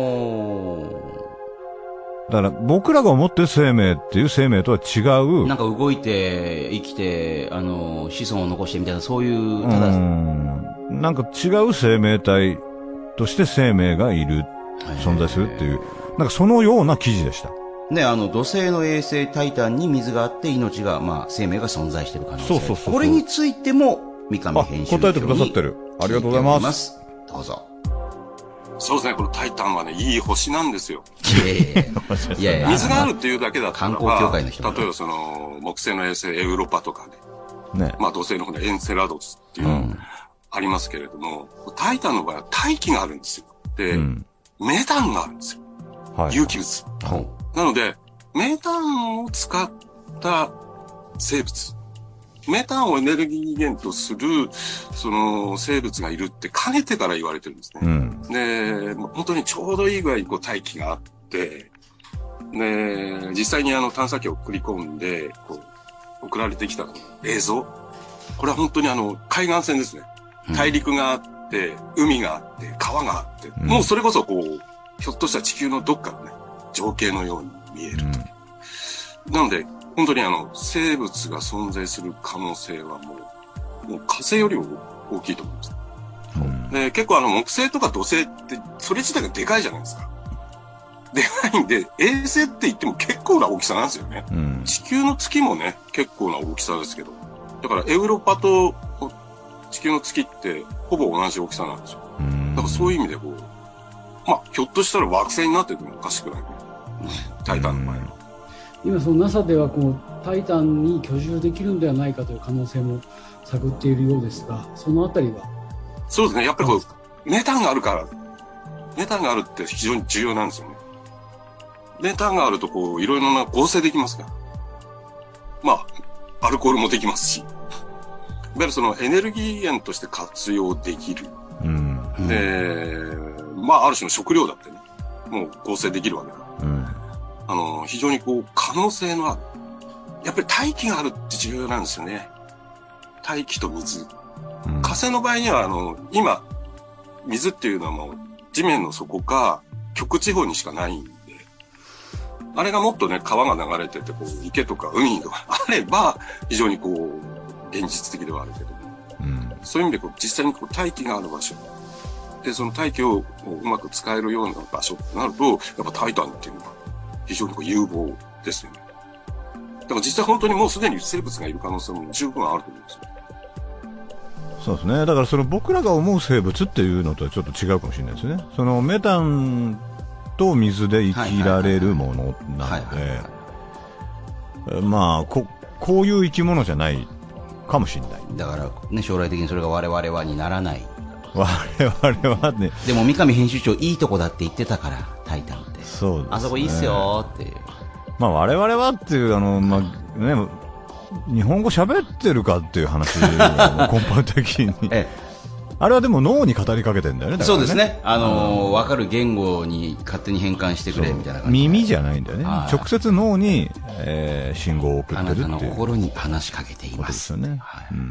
だから僕らが思ってる生命っていう生命とは違う。 なんか動いて、生きて、子孫を残してみたいな、そういう、 なんか違う生命体として生命がいる、存在するっていう、なんかそのような記事でした。 ね、土星の衛星タイタンに水があって命が、生命が存在している可能性。そう。これについても、三上編集長に答えてくださってる。ありがとうございます。 どうぞ。 そうですね、このタイタンはね、いい星なんですよ。 いや水があるっていうだけだったら、 観光協会の人例えば木星の衛星エウロパとかね、土星の方でエンセラドスっていうのがありますけれども、タイタンの場合は大気があるんですよ。で、メタンがあるんですよ。有機物。なので、メタンを使った生物。メタンをエネルギー源とする、生物がいるってかねてから言われてるんですね。で、本当にちょうどいいぐらい大気があって、で、実際に探査機を送り込んで、送られてきた映像。これは本当に海岸線ですね。大陸があって、海があって、川があって、もうそれこそひょっとしたら地球のどっかのね、情景のように見えると。なので、本当に生物が存在する可能性はもうもう火星よりも大きいと思います。で、結構木星とか土星って、それ自体がでかいじゃないですか。でかいんで、衛星って言っても結構な大きさなんですよね。地球の月もね、結構な大きさですけど。だから、エウロパと地球の月って、ほぼ同じ大きさなんですよ。だからそういう意味でこう、まあ、ひょっとしたら惑星になっててもおかしくないね。タイタンの前の。 今、その NASA ではこう、タイタンに居住できるんではないかという可能性も探っているようですが、そのあたりは。 そうですね。やっぱりこう、メタンがあるから、メタンがあるって非常に重要なんですよね。メタンがあるとこう、いろいろな合成できますから。まあ、アルコールもできますし。いわゆるそのエネルギー源として活用できる。で、まあ、ある種の食料だってね、もう合成できるわけだ。非常にこう、可能性のある。やっぱり大気があるって重要なんですよね。大気と水。火星の場合には、今、水っていうのはもう、地面の底か、極地方にしかないんで、あれがもっとね、川が流れてて、こう、池とか海とかあれば、非常にこう、現実的ではあるけど、そういう意味でこう、実際にこう、大気がある場所。で、その大気をうまく使えるような場所ってなると、やっぱタイタンっていうのは、非常にこう、有望ですよね。だから実際本当にもうすでに生物がいる可能性も十分あると思うんですよ。 そうですね。だからその僕らが思う生物っていうのとはちょっと違うかもしれないですね。そのメタンと水で生きられるものなので、まあこういう生き物じゃないかもしれない。 だからね、将来的にそれが我々はにならない。 我々はね。 でも三上編集長いいとこだって言ってたから、タイタンって。 そうですね。 あそこいいっすよっていう。 まあ我々はっていうまあね。日本語喋ってるかっていう話が根本的にあれはでも脳に語りかけてんだよね。 そうですね。分かる言語に勝手に変換してくれみたいな感じ。 耳じゃないんだよね。直接脳に、信号を送ってるっていう。 あなたの心に話しかけています。 ですよね。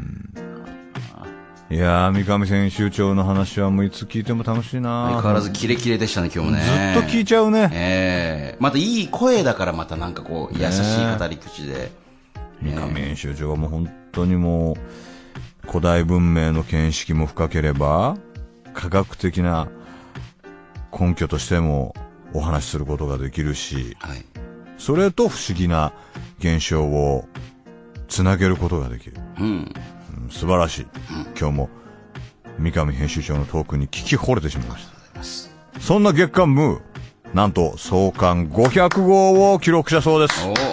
いやー、三上編集長の話はもういつ聞いても楽しいな。 相変わらずキレキレでしたね、今日もね。 ずっと聞いちゃうね。 またいい声だからまたなんかこう、優しい語り口で。 三上編集長はもう本当にもう古代文明の見識も深ければ科学的な根拠としてもお話しすることができるし、それと不思議な現象をつなげることができる、素晴らしい、今日も三上編集長のトークに聞き惚れてしまいました。そんな月刊ムー、なんと創刊500号を記録したそうです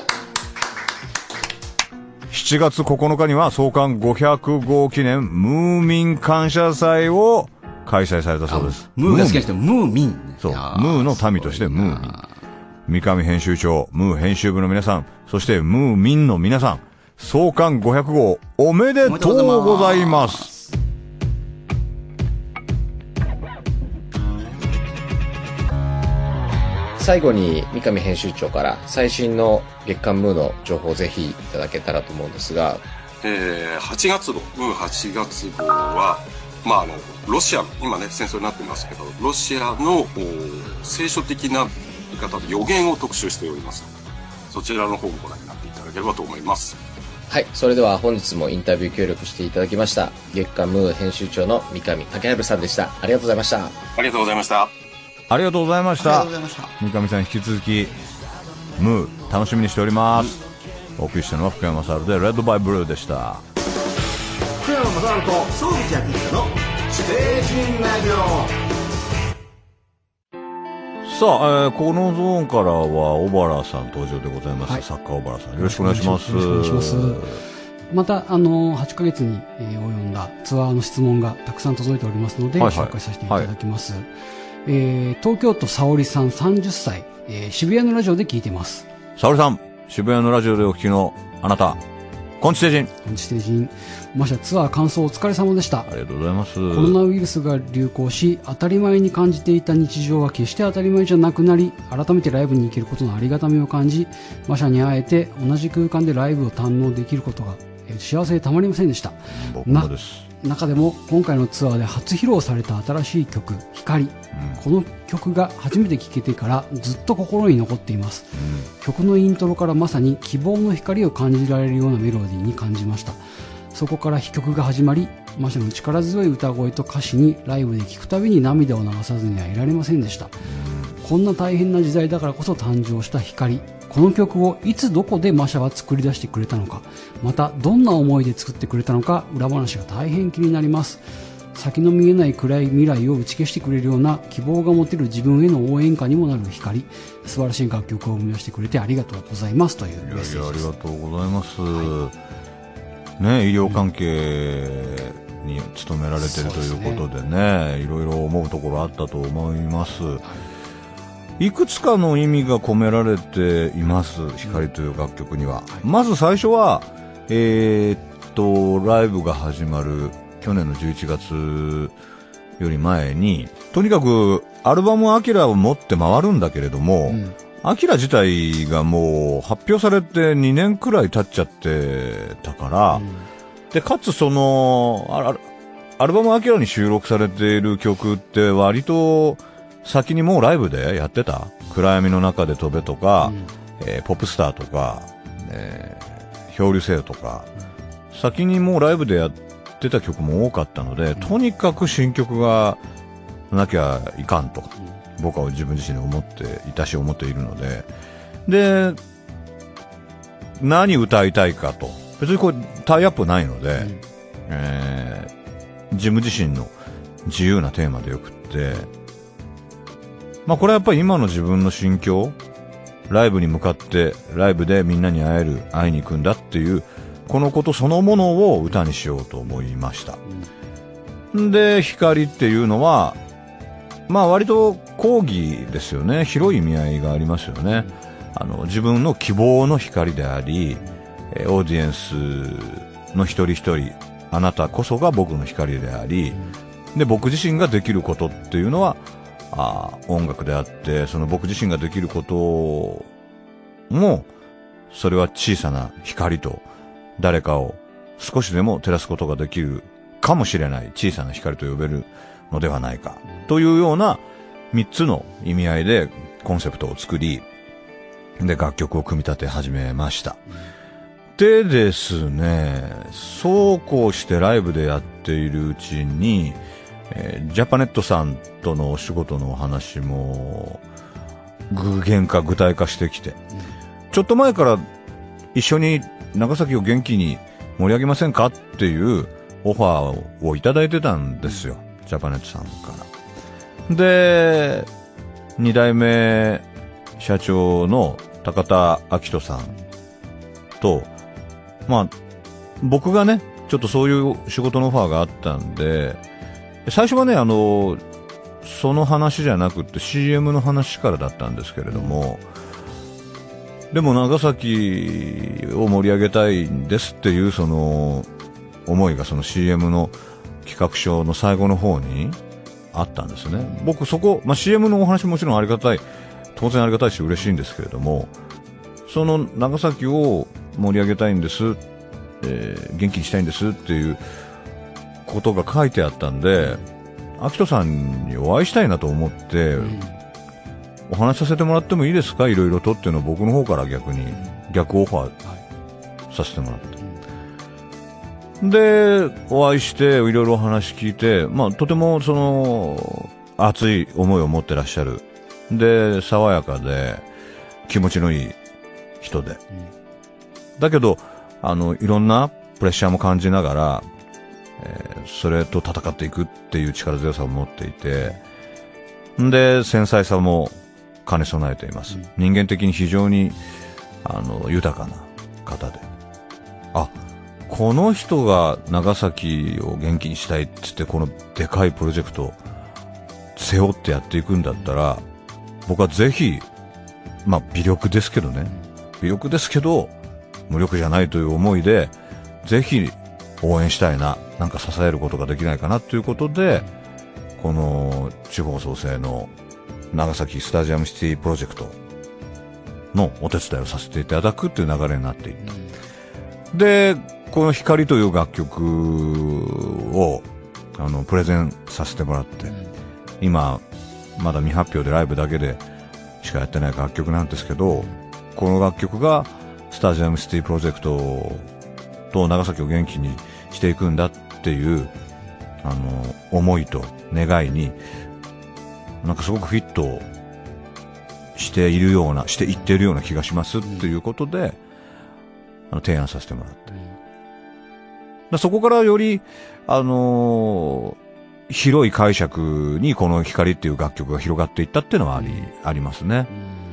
。7月9日には創刊500号記念ムーミン感謝祭を開催されたそうです。 ムーが好きな人、ムーミン。 そう。ムーの民としてムーミン。三上編集長、ムー編集部の皆さん、そしてムーミンの皆さん、創刊500号おめでとうございます。 最後に三上編集長から最新の月刊ムーの情報をぜひいただけたらと思うんですが、 8月号、ムー8月号は、まあロシアの、今ね、戦争になってますけど、ロシアの聖書的な見方で予言を特集しております。そちらの方もご覧になっていただければと思います。 はい、それでは本日もインタビュー協力していただきました月刊ムー編集長の三上武治さんでした。ありがとうございました。 ありがとうございました。 ありがとうございました。三上さん引き続きムー楽しみにしております。お送りしたのは福山雅治でレッドバイブルーでした。 福山雅治と総口昭久のステージラジオ。 さあ、このゾーンからは小原さん登場でございます、作家小原さん、よろしくお願いします。 よろしくお願いします。また8ヶ月に、及んだツアーの質問がたくさん届いておりますので、紹介させていただきます。東京都沙織さん30歳、渋谷のラジオで聞いてます。 沙織さん、渋谷のラジオでお聞きのあなた、こんちていじん。 こんちていじん。ましてツアー完走お疲れ様でした。 ありがとうございます。 コロナウイルスが流行し、当たり前に感じていた日常は決して当たり前じゃなくなり、改めてライブに行けることのありがたみを感じ、馬車に会えて同じ空間でライブを堪能できることが幸せでたまりませんでした。 僕もです。 中でも今回のツアーで初披露された新しい曲「光」、この曲が初めて聴けてからずっと心に残っています、曲のイントロからまさに希望の光を感じられるようなメロディーに感じました。 そこから戯曲が始まり、マシャの力強い歌声と歌詞にライブで聴くたびに涙を流さずにはいられませんでした。こんな大変な時代だからこそ誕生した光。この曲をいつどこでマシャは作り出してくれたのか、またどんな思いで作ってくれたのか、裏話が大変気になります。先の見えない暗い未来を打ち消してくれるような希望が持てる自分への応援歌にもなる光。素晴らしい楽曲を生み出してくれてありがとうございますというメッセージです。 いやありがとうございます、ね、医療関係に勤められているということでね、いろいろ思うところあったと思います。いくつかの意味が込められています、光という楽曲には。まず最初は、ライブが始まる去年の11月より前に、とにかくアルバムアキラを持って回るんだけれども、アキラ自体がもう発表されて2年くらい経っちゃってたから、で、かつその、アルバムアキラに収録されている曲って割と先にもうライブでやってた。暗闇の中で飛べとか、ポップスターとか、漂流せよとか、先にもうライブでやってた曲も多かったので、とにかく新曲がなきゃいかんと、僕は自分自身で思っているので、で、何歌いたいかと。別にこれタイアップないので、自分自身の自由なテーマでよくって、まあこれはやっぱり今の自分の心境、ライブに向かってライブでみんなに会いに行くんだっていうこのことそのものを歌にしようと思いました。で、光っていうのはまあ割と講義ですよね。広い意味合いがありますよね。自分の希望の光であり、オーディエンスの一人一人、あなたこそが僕の光であり、で僕自身ができることっていうのは音楽であって、その僕自身ができることもそれは小さな光と誰かを少しでも照らすことができるかもしれない小さな光と呼べるのではないかというような3つの意味合いでコンセプトを作り、で楽曲を組み立て始めました。でですね、そうこうしてライブでやっているうちに、ジャパネットさんとのお仕事のお話も具体化してきて、ちょっと前から一緒に長崎を元気に盛り上げませんかっていうオファーをいただいてたんですよ、ジャパネットさんから。で、2代目社長の高田明人さんと、まあ僕がねちょっとそういう仕事のオファーがあったんで、最初はねその話じゃなくって CM の話からだったんですけれども、でも長崎を盛り上げたいんですっていうその思いがその CM の企画書の最後の方にあったんですね。僕そこ、CM のお話もちろん当然ありがたいし嬉しいんですけれども、その長崎を盛り上げたいんです、元気にしたいんですっていうことが書いてあったんで、明人さんにお会いしたいなと思って、お話しさせてもらってもいいですか、いろいろとっていうのを僕の方から逆オファーさせてもらって、でお会いしていろいろお話聞いて、とてもその熱い思いを持ってらっしゃる、で爽やかで気持ちのいい人で、だけどいろんなプレッシャーも感じながら、それと戦っていくっていう力強さを持っていて、で繊細さも兼ね備えています。人間的に非常に豊かな方で、この人が長崎を元気にしたいって言ってこのでかいプロジェクトを背負ってやっていくんだったら、僕はぜひ微力ですけど無力じゃないという思いでぜひ応援したいな、なんか支えることができないかなということで、この地方創生の長崎スタジアムシティプロジェクトのお手伝いをさせていただくっていう流れになっていった。で、この光という楽曲をプレゼンさせてもらって、今まだ未発表でライブだけでしかやってない楽曲なんですけど、この楽曲がスタジアムシティプロジェクトと長崎を元気にしていくんだっていう思いと願いになんかすごくフィットしているようなしていっているような気がしますっていうことで、提案させてもらって、そこからより広い解釈にこの光っていう楽曲が広がっていったっていうのはありますね。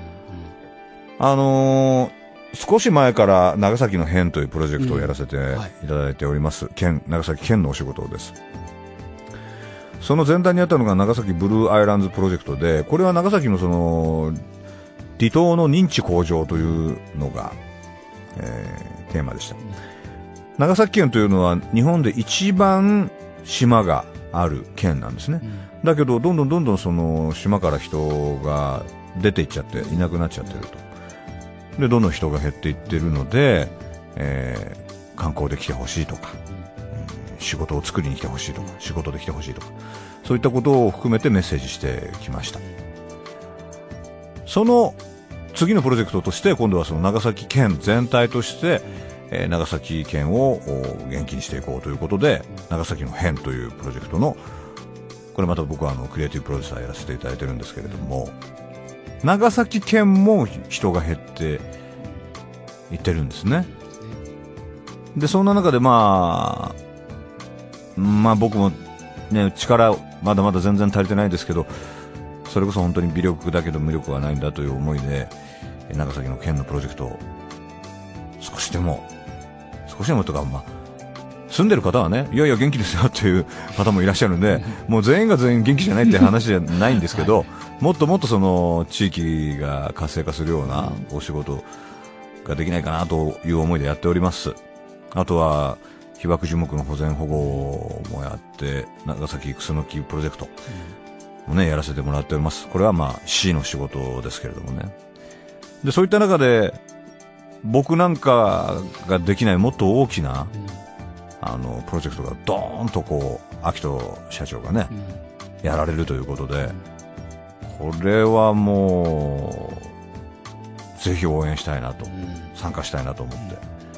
少し前から長崎の変というプロジェクトをやらせていただいております。長崎県のお仕事です。その前段にあったのが長崎ブルーアイランズプロジェクトで、これは長崎の離島の認知向上というのが、テーマでした。長崎県というのは日本で一番島がある県なんですね。だけどどんどんその島から人が出ていっちゃっていなくなっちゃってると。でどんどん人が減っていってるので、観光で来てほしいとか、仕事を作りに来てほしいとか、仕事で来てほしいとか、そういったことを含めてメッセージしてきました。その次のプロジェクトとして今度はその長崎県全体として、長崎県を元気にしていこうということで、長崎の変というプロジェクトの、これまた僕はクリエイティブプロデューサーやらせていただいてるんですけれども、長崎県も人が減っていってるんですね。でそんな中でまあ僕もね力まだまだ全然足りてないですけど、それこそ本当に微力だけど無力はないんだという思いで長崎の県のプロジェクトを少しでもとか、住んでる方はね、いやいや元気ですよっていう方もいらっしゃるんで、もう全員が全員元気じゃないって話じゃないんですけど、もっともっとその地域が活性化するようなお仕事ができないかなという思いでやっております。あとは被爆樹木の保全保護もやって、長崎クスノキプロジェクトもねやらせてもらっております。これは市の仕事ですけれどもね。でそういった中で僕なんかができないもっと大きなプロジェクトがドーンと秋人社長がね、やられるということで、これはもうぜひ応援したいなと、参加したいなと思って、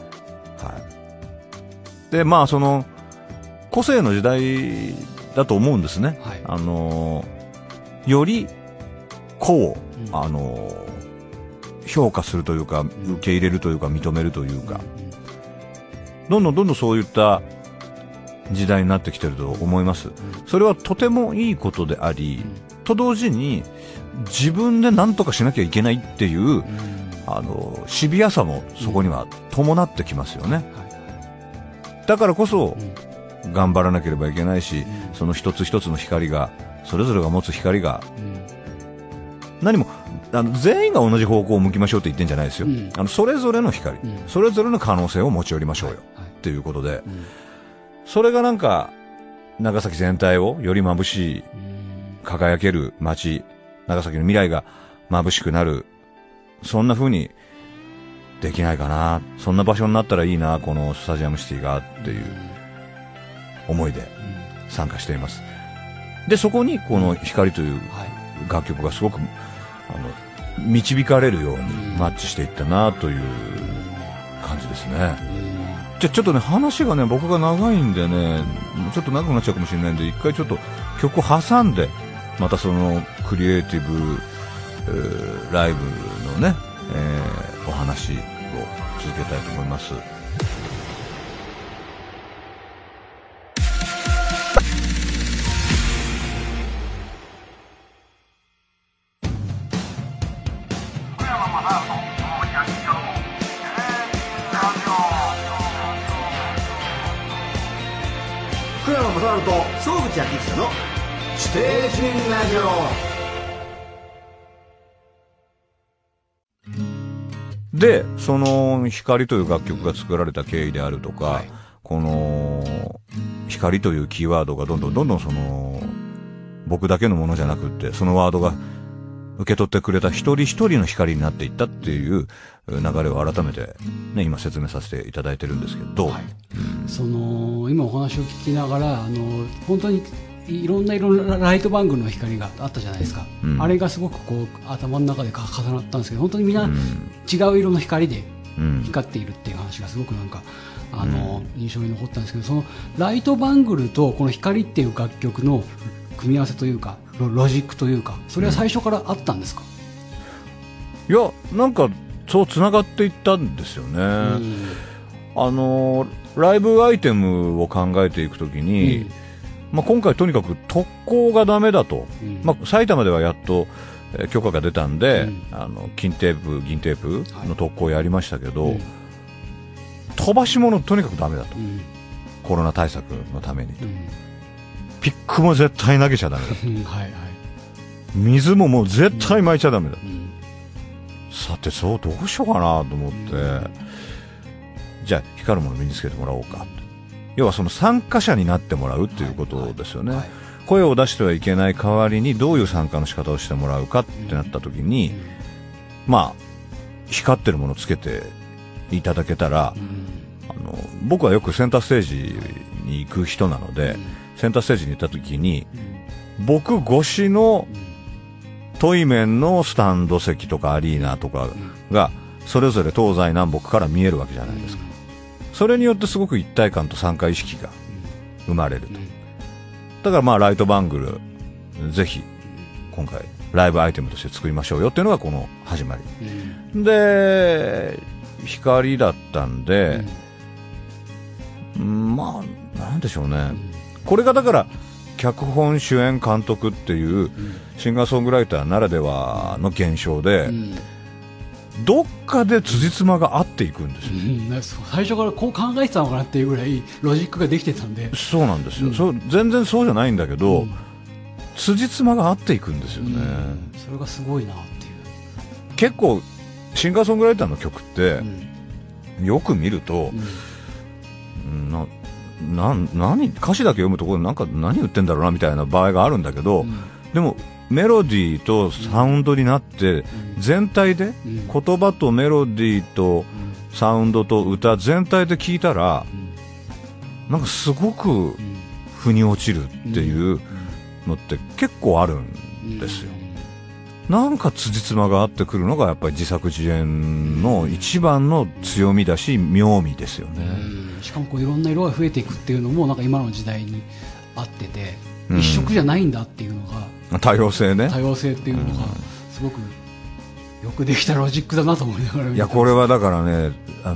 でその個性の時代だと思うんですね。より個を評価するというか、受け入れるというか、認めるというか、どんどんそういった時代になってきてると思います。それはとてもいいことであり、と同時に自分で何とかしなきゃいけないっていうシビアさもそこには伴ってきますよね。だからこそ頑張らなければいけないし、その一つ一つの光が、それぞれが持つ光が、何も全員が同じ方向を向きましょうって言ってんじゃないですよ。それぞれの光、それぞれの可能性を持ち寄りましょうよ、っていうことで、それがなんか長崎全体をより眩しい、輝ける街、長崎の未来が眩しくなる、そんな風にできないかな、そんな場所になったらいいな、このスタジアムシティがっていう思いで参加しています。でそこにこの光という楽曲がすごく導かれるようにマッチしていったなという感じですね。ちょっとね話がね僕が長いんでね、ちょっと長くなっちゃうかもしれないんで、一回ちょっと曲を挟んでまたそのクリエイティブ、ライブのね、お話を続けたいと思います。 福山雅治と総口昭久のステージラジオで、その光という楽曲が作られた経緯であるとか、この光というキーワードがどんどんその僕だけのものじゃなくって、そのワードが受け取ってくれた一人一人の光になっていったっていう流れを改めてね今説明させていただいてるんですけど、 その今お話を聞きながら本当にいろんなライトバングルの光があったじゃないですか、あれがすごく頭の中で重なったんですけど、本当にみんな違う色の光で光っているっていう話がすごくなんか印象に残ったんですけど、そのライトバングルとこの光っていう楽曲の組み合わせというかロジックというか、それは最初からあったんですか？ いや、なんかそうつながっていったんですよね。ライブアイテムを考えていくときに、今回とにかく特攻がダメだと、埼玉ではやっと許可が出たんで、金テープ銀テープの特攻をやりましたけど、飛ばし物とにかくダメだと、コロナ対策のために、ピックも絶対投げちゃダメだ水ももう絶対撒いちゃダメだ、さてそうどうしようかなと思って、じゃあ光るもの身につけてもらおうか、要はその参加者になってもらうっていうことですよね、声を出してはいけない代わりにどういう参加の仕方をしてもらうかってなった時に、光ってるものをつけていただけたら、僕はよくセンターステージに行く人なので、センターステージに行った時に僕越しの対面のスタンド席とかアリーナとかがそれぞれ東西南北から見えるわけじゃないですか。それによってすごく一体感と参加意識が生まれると。だからライトバングルぜひ今回ライブアイテムとして作りましょうよっていうのがこの始まり、で光だったんで、なんでしょうね、これがだから脚本主演監督っていうシンガーソングライターならではの現象で、どっかで辻褄が合っていくんですよ、 最初からこう考えてたのかなっていうぐらいロジックができてたんで。 そうなんですよ、全然そうじゃないんだけど、辻褄が合っていくんですよね、 それがすごいなっていう。 結構シンガーソングライターの曲って、よく見ると、何歌詞だけ読むところで何言ってんだろうなみたいな場合があるんだけど、でもメロディーとサウンドになって、全体で、言葉とメロディーとサウンドと歌全体で聞いたら、なんかすごく腑に落ちるっていうのって結構あるんですよ。なんか辻褄が合ってくるのがやっぱり自作自演の一番の強みだし妙味ですよね。 しかもいろんな色が増えていくっていうのもなんか今の時代に合ってて、一色じゃないんだっていうのが、 多様性ね、 多様性っていうのがすごくよくできたロジックだなと思いながら見てます。 いやこれはだからね、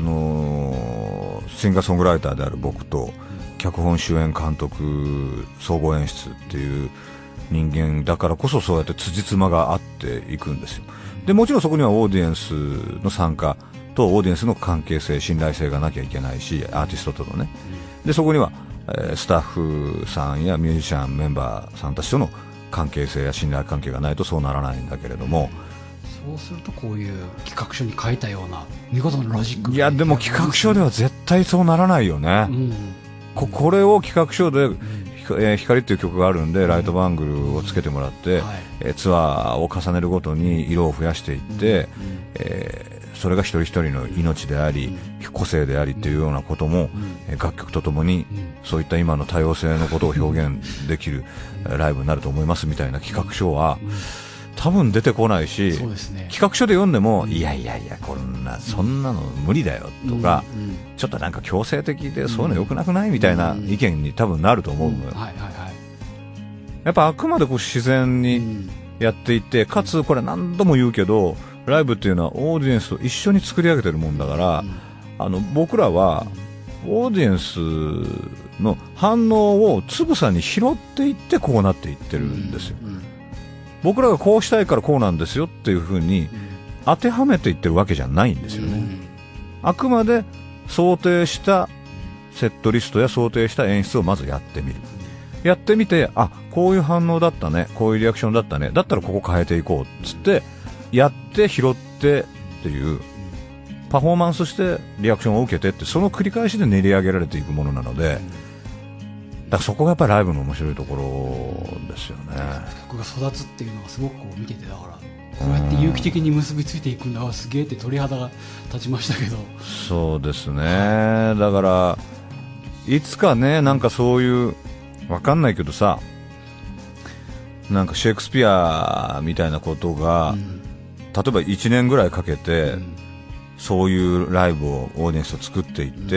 シンガーソングライターである僕と脚本主演監督総合演出っていう人間だからこそ、そうやって辻褄が合っていくんですよ。でもちろんそこにはオーディエンスの参加とオーディエンスの関係性、信頼性がなきゃいけないし、アーティストとのね、でそこには、スタッフさんやミュージシャンメンバーさんたちとの関係性や信頼関係がないとそうならないんだけれども、 そうするとこういう企画書に書いたような見事なロジックが、 いやでも企画書では絶対そうならないよね、これを企画書で、光っていう曲があるんでライトバングルをつけてもらって、ツアーを重ねるごとに色を増やしていって、それが一人一人の命であり個性でありっていうようなことも、楽曲とともにそういった今の多様性のことを表現できるライブになると思いますみたいな企画書は多分出てこないし、 そうですね、 企画書で読んでも、いやそんなの無理だよとか、ちょっとなんか強制的でそういうの良くなくないみたいな意見に多分なると思うのよ。やっぱあくまで自然にやっていて、かつこれ何度も言うけどライブっていうのはオーディエンスと一緒に作り上げてるもんだから、僕らはオーディエンスの反応をつぶさに拾っていってこうなっていってるんですよ。僕らがこうしたいからこうなんですよっていう風に当てはめていってるわけじゃないんですよね。あくまで想定したセットリストや想定した演出をまずやってみる。やってみて、こういう反応だったね、こういうリアクションだったね、だったらここ変えていこうっつってやって拾ってっていうパフォーマンスしてリアクションを受けてって、その繰り返しで練り上げられていくものなので、だからそこがやっぱりライブの面白いところですよね。 曲が育つっていうのがすごく見てて、だからこうやって有機的に結びついていくんだ、すげえって鳥肌が立ちましたけど。 そうですね、だからいつかね、なんかそういうわかんないけどさ、なんかシェイクスピアみたいなことが、例えば1年ぐらいかけて、そういうライブをオーディエンスを作っていって、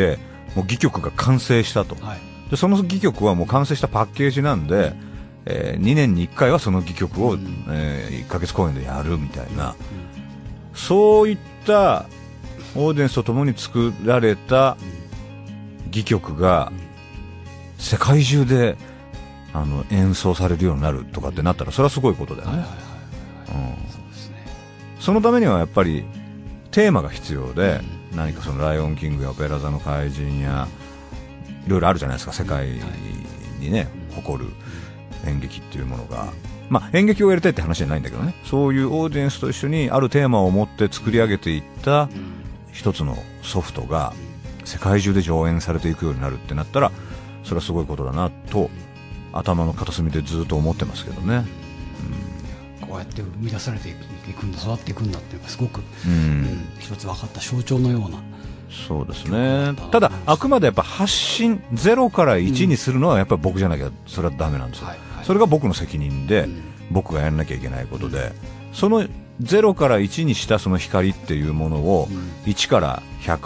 もう戯曲が完成したと、 はい、 でその戯曲はもう完成したパッケージなんで、2年に1回はその戯曲を、1ヶ月公演でやるみたいな、そういったオーディエンスとともに作られた戯曲が世界中で演奏されるようになるとかってなったら、それはすごいことだよね。そのためにはやっぱりテーマが必要で、何かそのライオンキングやオペラ座の怪人やいろいろあるじゃないですか、世界にね誇る演劇っていうものが、まあ演劇をやりたいって話じゃないんだけどね、そういうオーディエンスと一緒にあるテーマを持って作り上げていった一つのソフトが世界中で上演されていくようになるってなったら、それはすごいことだなと頭の片隅でずっと思ってますけどね。 こうやって生み出されていくんだ、育っていくんだっていうのがすごく、一つ分かった象徴のような。 そうですね。ただあくまでやっぱ発信0から1にするのはやっぱり僕じゃなきゃそれはダメなんですよ、それが僕の責任で、僕がやらなきゃいけないことで、その0から1にしたその光っていうものを1から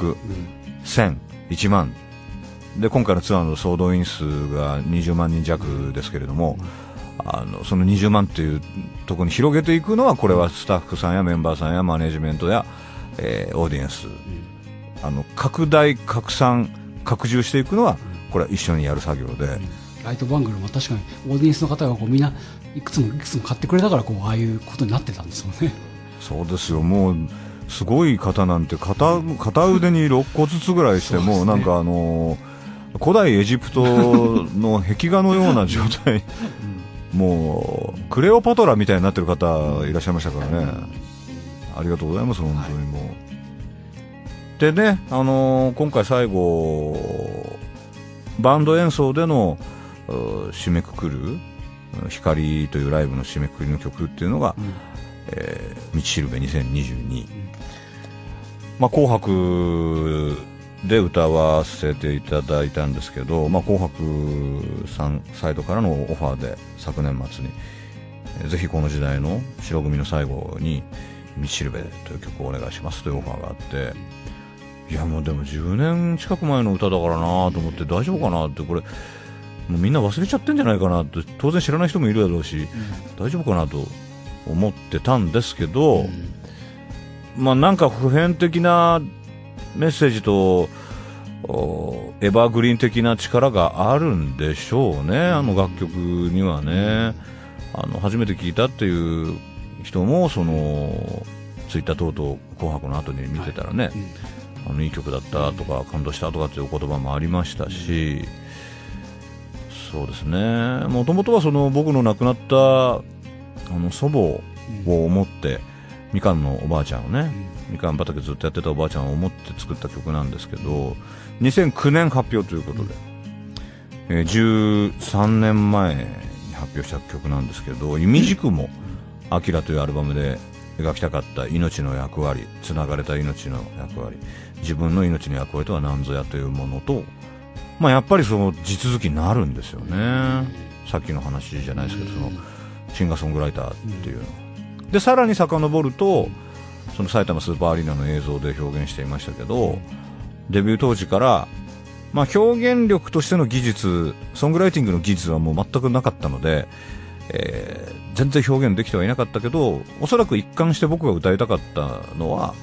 100、1000、1万で、今回のツアーの総動員数が20万人弱ですけれども、その20万っていうところに広げていくのは、これはスタッフさんやメンバーさんやマネジメントや、オーディエンス、拡大拡散拡充していくのはこれは一緒にやる作業で、 ライトバングルも確かにオーディエンスの方がこうみんないくつも買ってくれたから、こうああいうことになってたんですもんね。 そうですよ。もうすごい方なんて片腕に6個ずつぐらいしてもうなんか古代エジプトの壁画のような状態もうクレオパトラみたいになってる方いらっしゃいましたからね。ありがとうございます、本当にもう。でね、今回最後バンド演奏での締めくくる光というライブの締めくくりの曲っていうのが、道しるべ2022、紅白で歌わせていただいたんですけど、紅白さんサイドからのオファーで昨年末に、ぜひこの時代の白組の最後に道しるべという曲をお願いしますというオファーがあって、いやもうでも10年近く前の歌だからなと思って、大丈夫かなって、これもうみんな忘れちゃってんじゃないかなって、当然知らない人もいるだろうし、大丈夫かなと思ってたんですけど、なんか普遍的なメッセージとエバーグリーン的な力があるんでしょうね、楽曲にはね。初めて聴いたっていう人もそのツイッター等々紅白の後に見てたらね、いい曲だったとか感動したとかっていう言葉もありましたし、そうですね、もともとはその僕の亡くなった祖母を思って、みかんのおばあちゃんをね、みかん畑ずっとやってたおばあちゃんを思って作った曲なんですけど、2009年発表ということで、13年前に発表した曲なんですけど、いみじくもアキラというアルバムで描きたかった命の役割、つながれた命の役割、自分の命の役割とは何ぞやというものと、やっぱりその地続きになるんですよね。さっきの話じゃないですけど、そのシンガーソングライターっていうので、さらに遡るとその埼玉スーパーアリーナの映像で表現していましたけど、デビュー当時から、表現力としての技術、ソングライティングの技術はもう全くなかったので、全然表現できてはいなかったけど、おそらく一貫して僕が歌いたかったのは、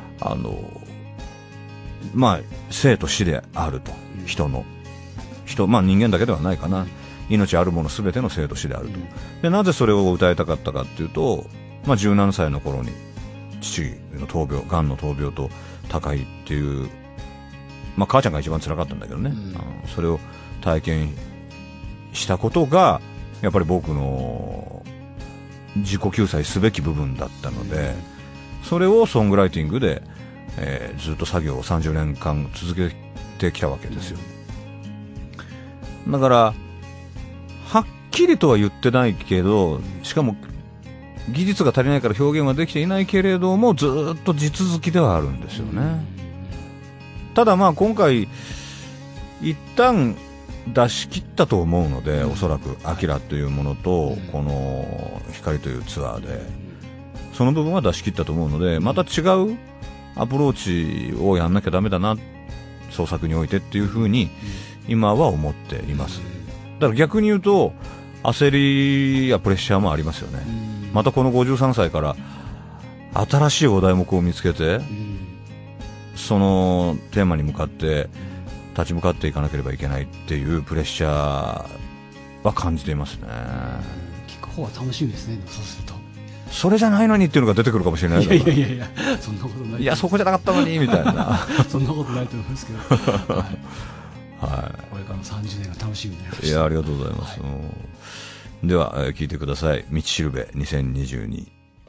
生と死であると、人、人間だけではないかな、命あるもの全ての生と死であると。でなぜそれを歌いたかったかっていうと、17歳の頃に父の闘病、がんの闘病と他界っていう、母ちゃんが一番辛かったんだけどね、それを体験したことがやっぱり僕の自己救済すべき部分だったので、それをソングライティングで、ずっと作業を30年間続けてきたわけですよ。だからはっきりとは言ってないけど、しかも技術が足りないから表現はできていないけれども、ずっと地続きではあるんですよね。ただ今回一旦出し切ったと思うので、おそらくアキラというものとこの光というツアーでその部分は出し切ったと思うので、また違うアプローチをやんなきゃダメだな創作においてっていうふうに今は思っています。だから逆に言うと焦りやプレッシャーもありますよね。またこの53歳から新しいお題目を見つけて、そのテーマに向かって立ち向かっていかなければいけないっていうプレッシャーは感じていますね。 聞く方は楽しみですね。そうするとそれじゃないのにっていうのが出てくるかもしれないから。 いやそんなことない。 いやそこじゃなかったのにみたいなそんなことないと思いますけど、はい、これからの30年が楽しみになりました。 いやありがとうございます、では、聞いてください。道しるべ2022。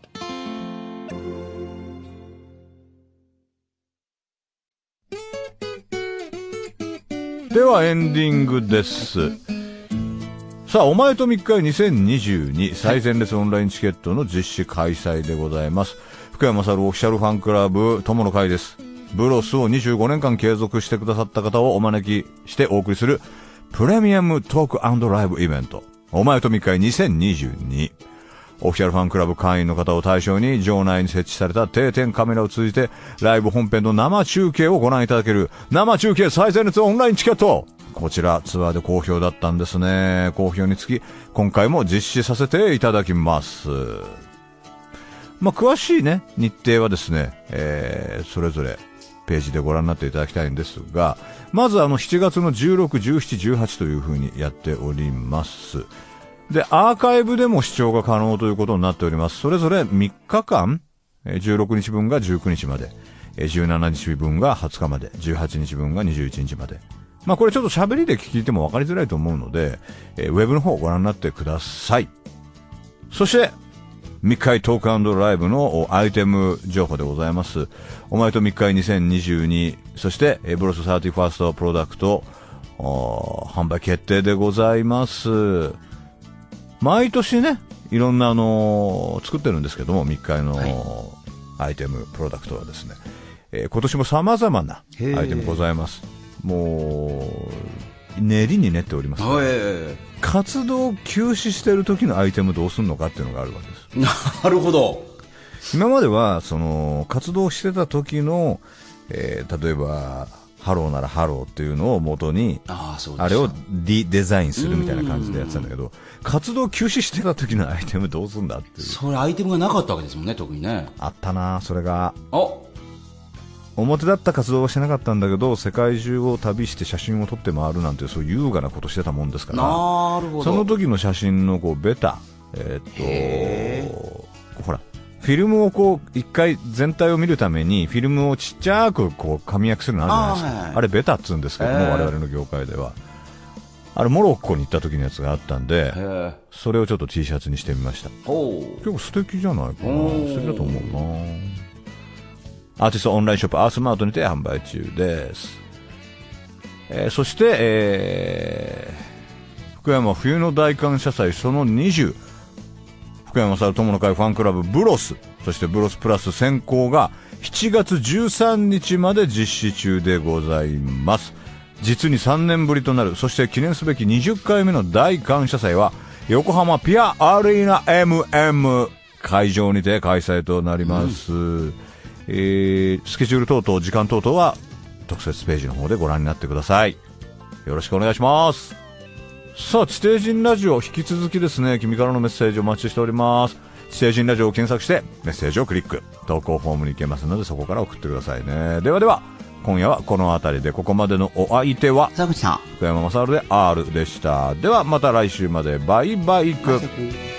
ではエンディングです。さあ、お前と密会2022最前列オンラインチケットの実施開催でございます。福山雅治オフィシャルファンクラブ友の会です。ブロスを25年間継続してくださった方をお招きしてお送りするプレミアムトーク&ライブイベント、お前と密会2022。オフィシャルファンクラブ会員の方を対象に場内に設置された定点カメラを通じてライブ本編の生中継をご覧いただける生中継最前列オンラインチケット、こちらツアーで好評だったんですね。好評につき今回も実施させていただきます。詳しいね日程はですね、それぞれページでご覧になっていただきたいんですが、まず7月の16、17、18という風にやっております。で、アーカイブでも視聴が可能ということになっております。それぞれ3日間、16日分が19日まで、17日分が20日まで、18日分が21日まで。これちょっと喋りで聞いても分かりづらいと思うので、ウェブの方をご覧になってください。そして、密会トーク&ライブのアイテム情報でございます。お前と密会2022、そしてブロス31プロダクト販売決定でございます。毎年ね、いろんな作ってるんですけども、密会のアイテムプロダクトはですね、今年も様々なアイテムございます。もう練りに練っております、ね。活動休止してる時のアイテムどうすんのかっていうのがあるわけです。 なるほど。 今まではその活動してた時の、例えばハローならハローっていうのを元にあれをデザインするみたいな感じでやってたんだけど、活動休止してた時のアイテムどうすんだっていう。 それアイテムがなかったわけですもんね、特にね。 あったな、それが。表だった活動はしてなかったんだけど、世界中を旅して写真を撮って回るなんてそういう優雅なことしてたもんですから。 なるほど。 その時の写真のベタ、ほらフィルムを一回全体を見るためにフィルムをちっちゃく紙焼きするのあるじゃないですか。あれベタっつうんですけども、我々の業界ではあれモロッコに行った時のやつがあったんで、それをちょっと T シャツにしてみました。結構素敵じゃないかな。素敵だと思うな。アーティストオンラインショップアースマートにて販売中です。そして、福山冬の大感謝祭その20、福山雅治友の会ファンクラブブロス、そしてブロスプラス先行が7月13日まで実施中でございます。実に3年ぶりとなる、そして記念すべき20回目の大感謝祭は横浜ピアアリーナ MM 会場にて開催となります。スケジュール等々時間等々は特設ページの方でご覧になってください。よろしくお願いします。さあ、地底人ラジオ引き続きですね、君からのメッセージお待ちしております。地底人ラジオを検索してメッセージをクリック、投稿フォームに行けますのでそこから送ってくださいね。ではでは今夜はこの辺りで、ここまでのお相手は佐口さん、 福山雅治で R でした。ではまた来週まで、バイバイク。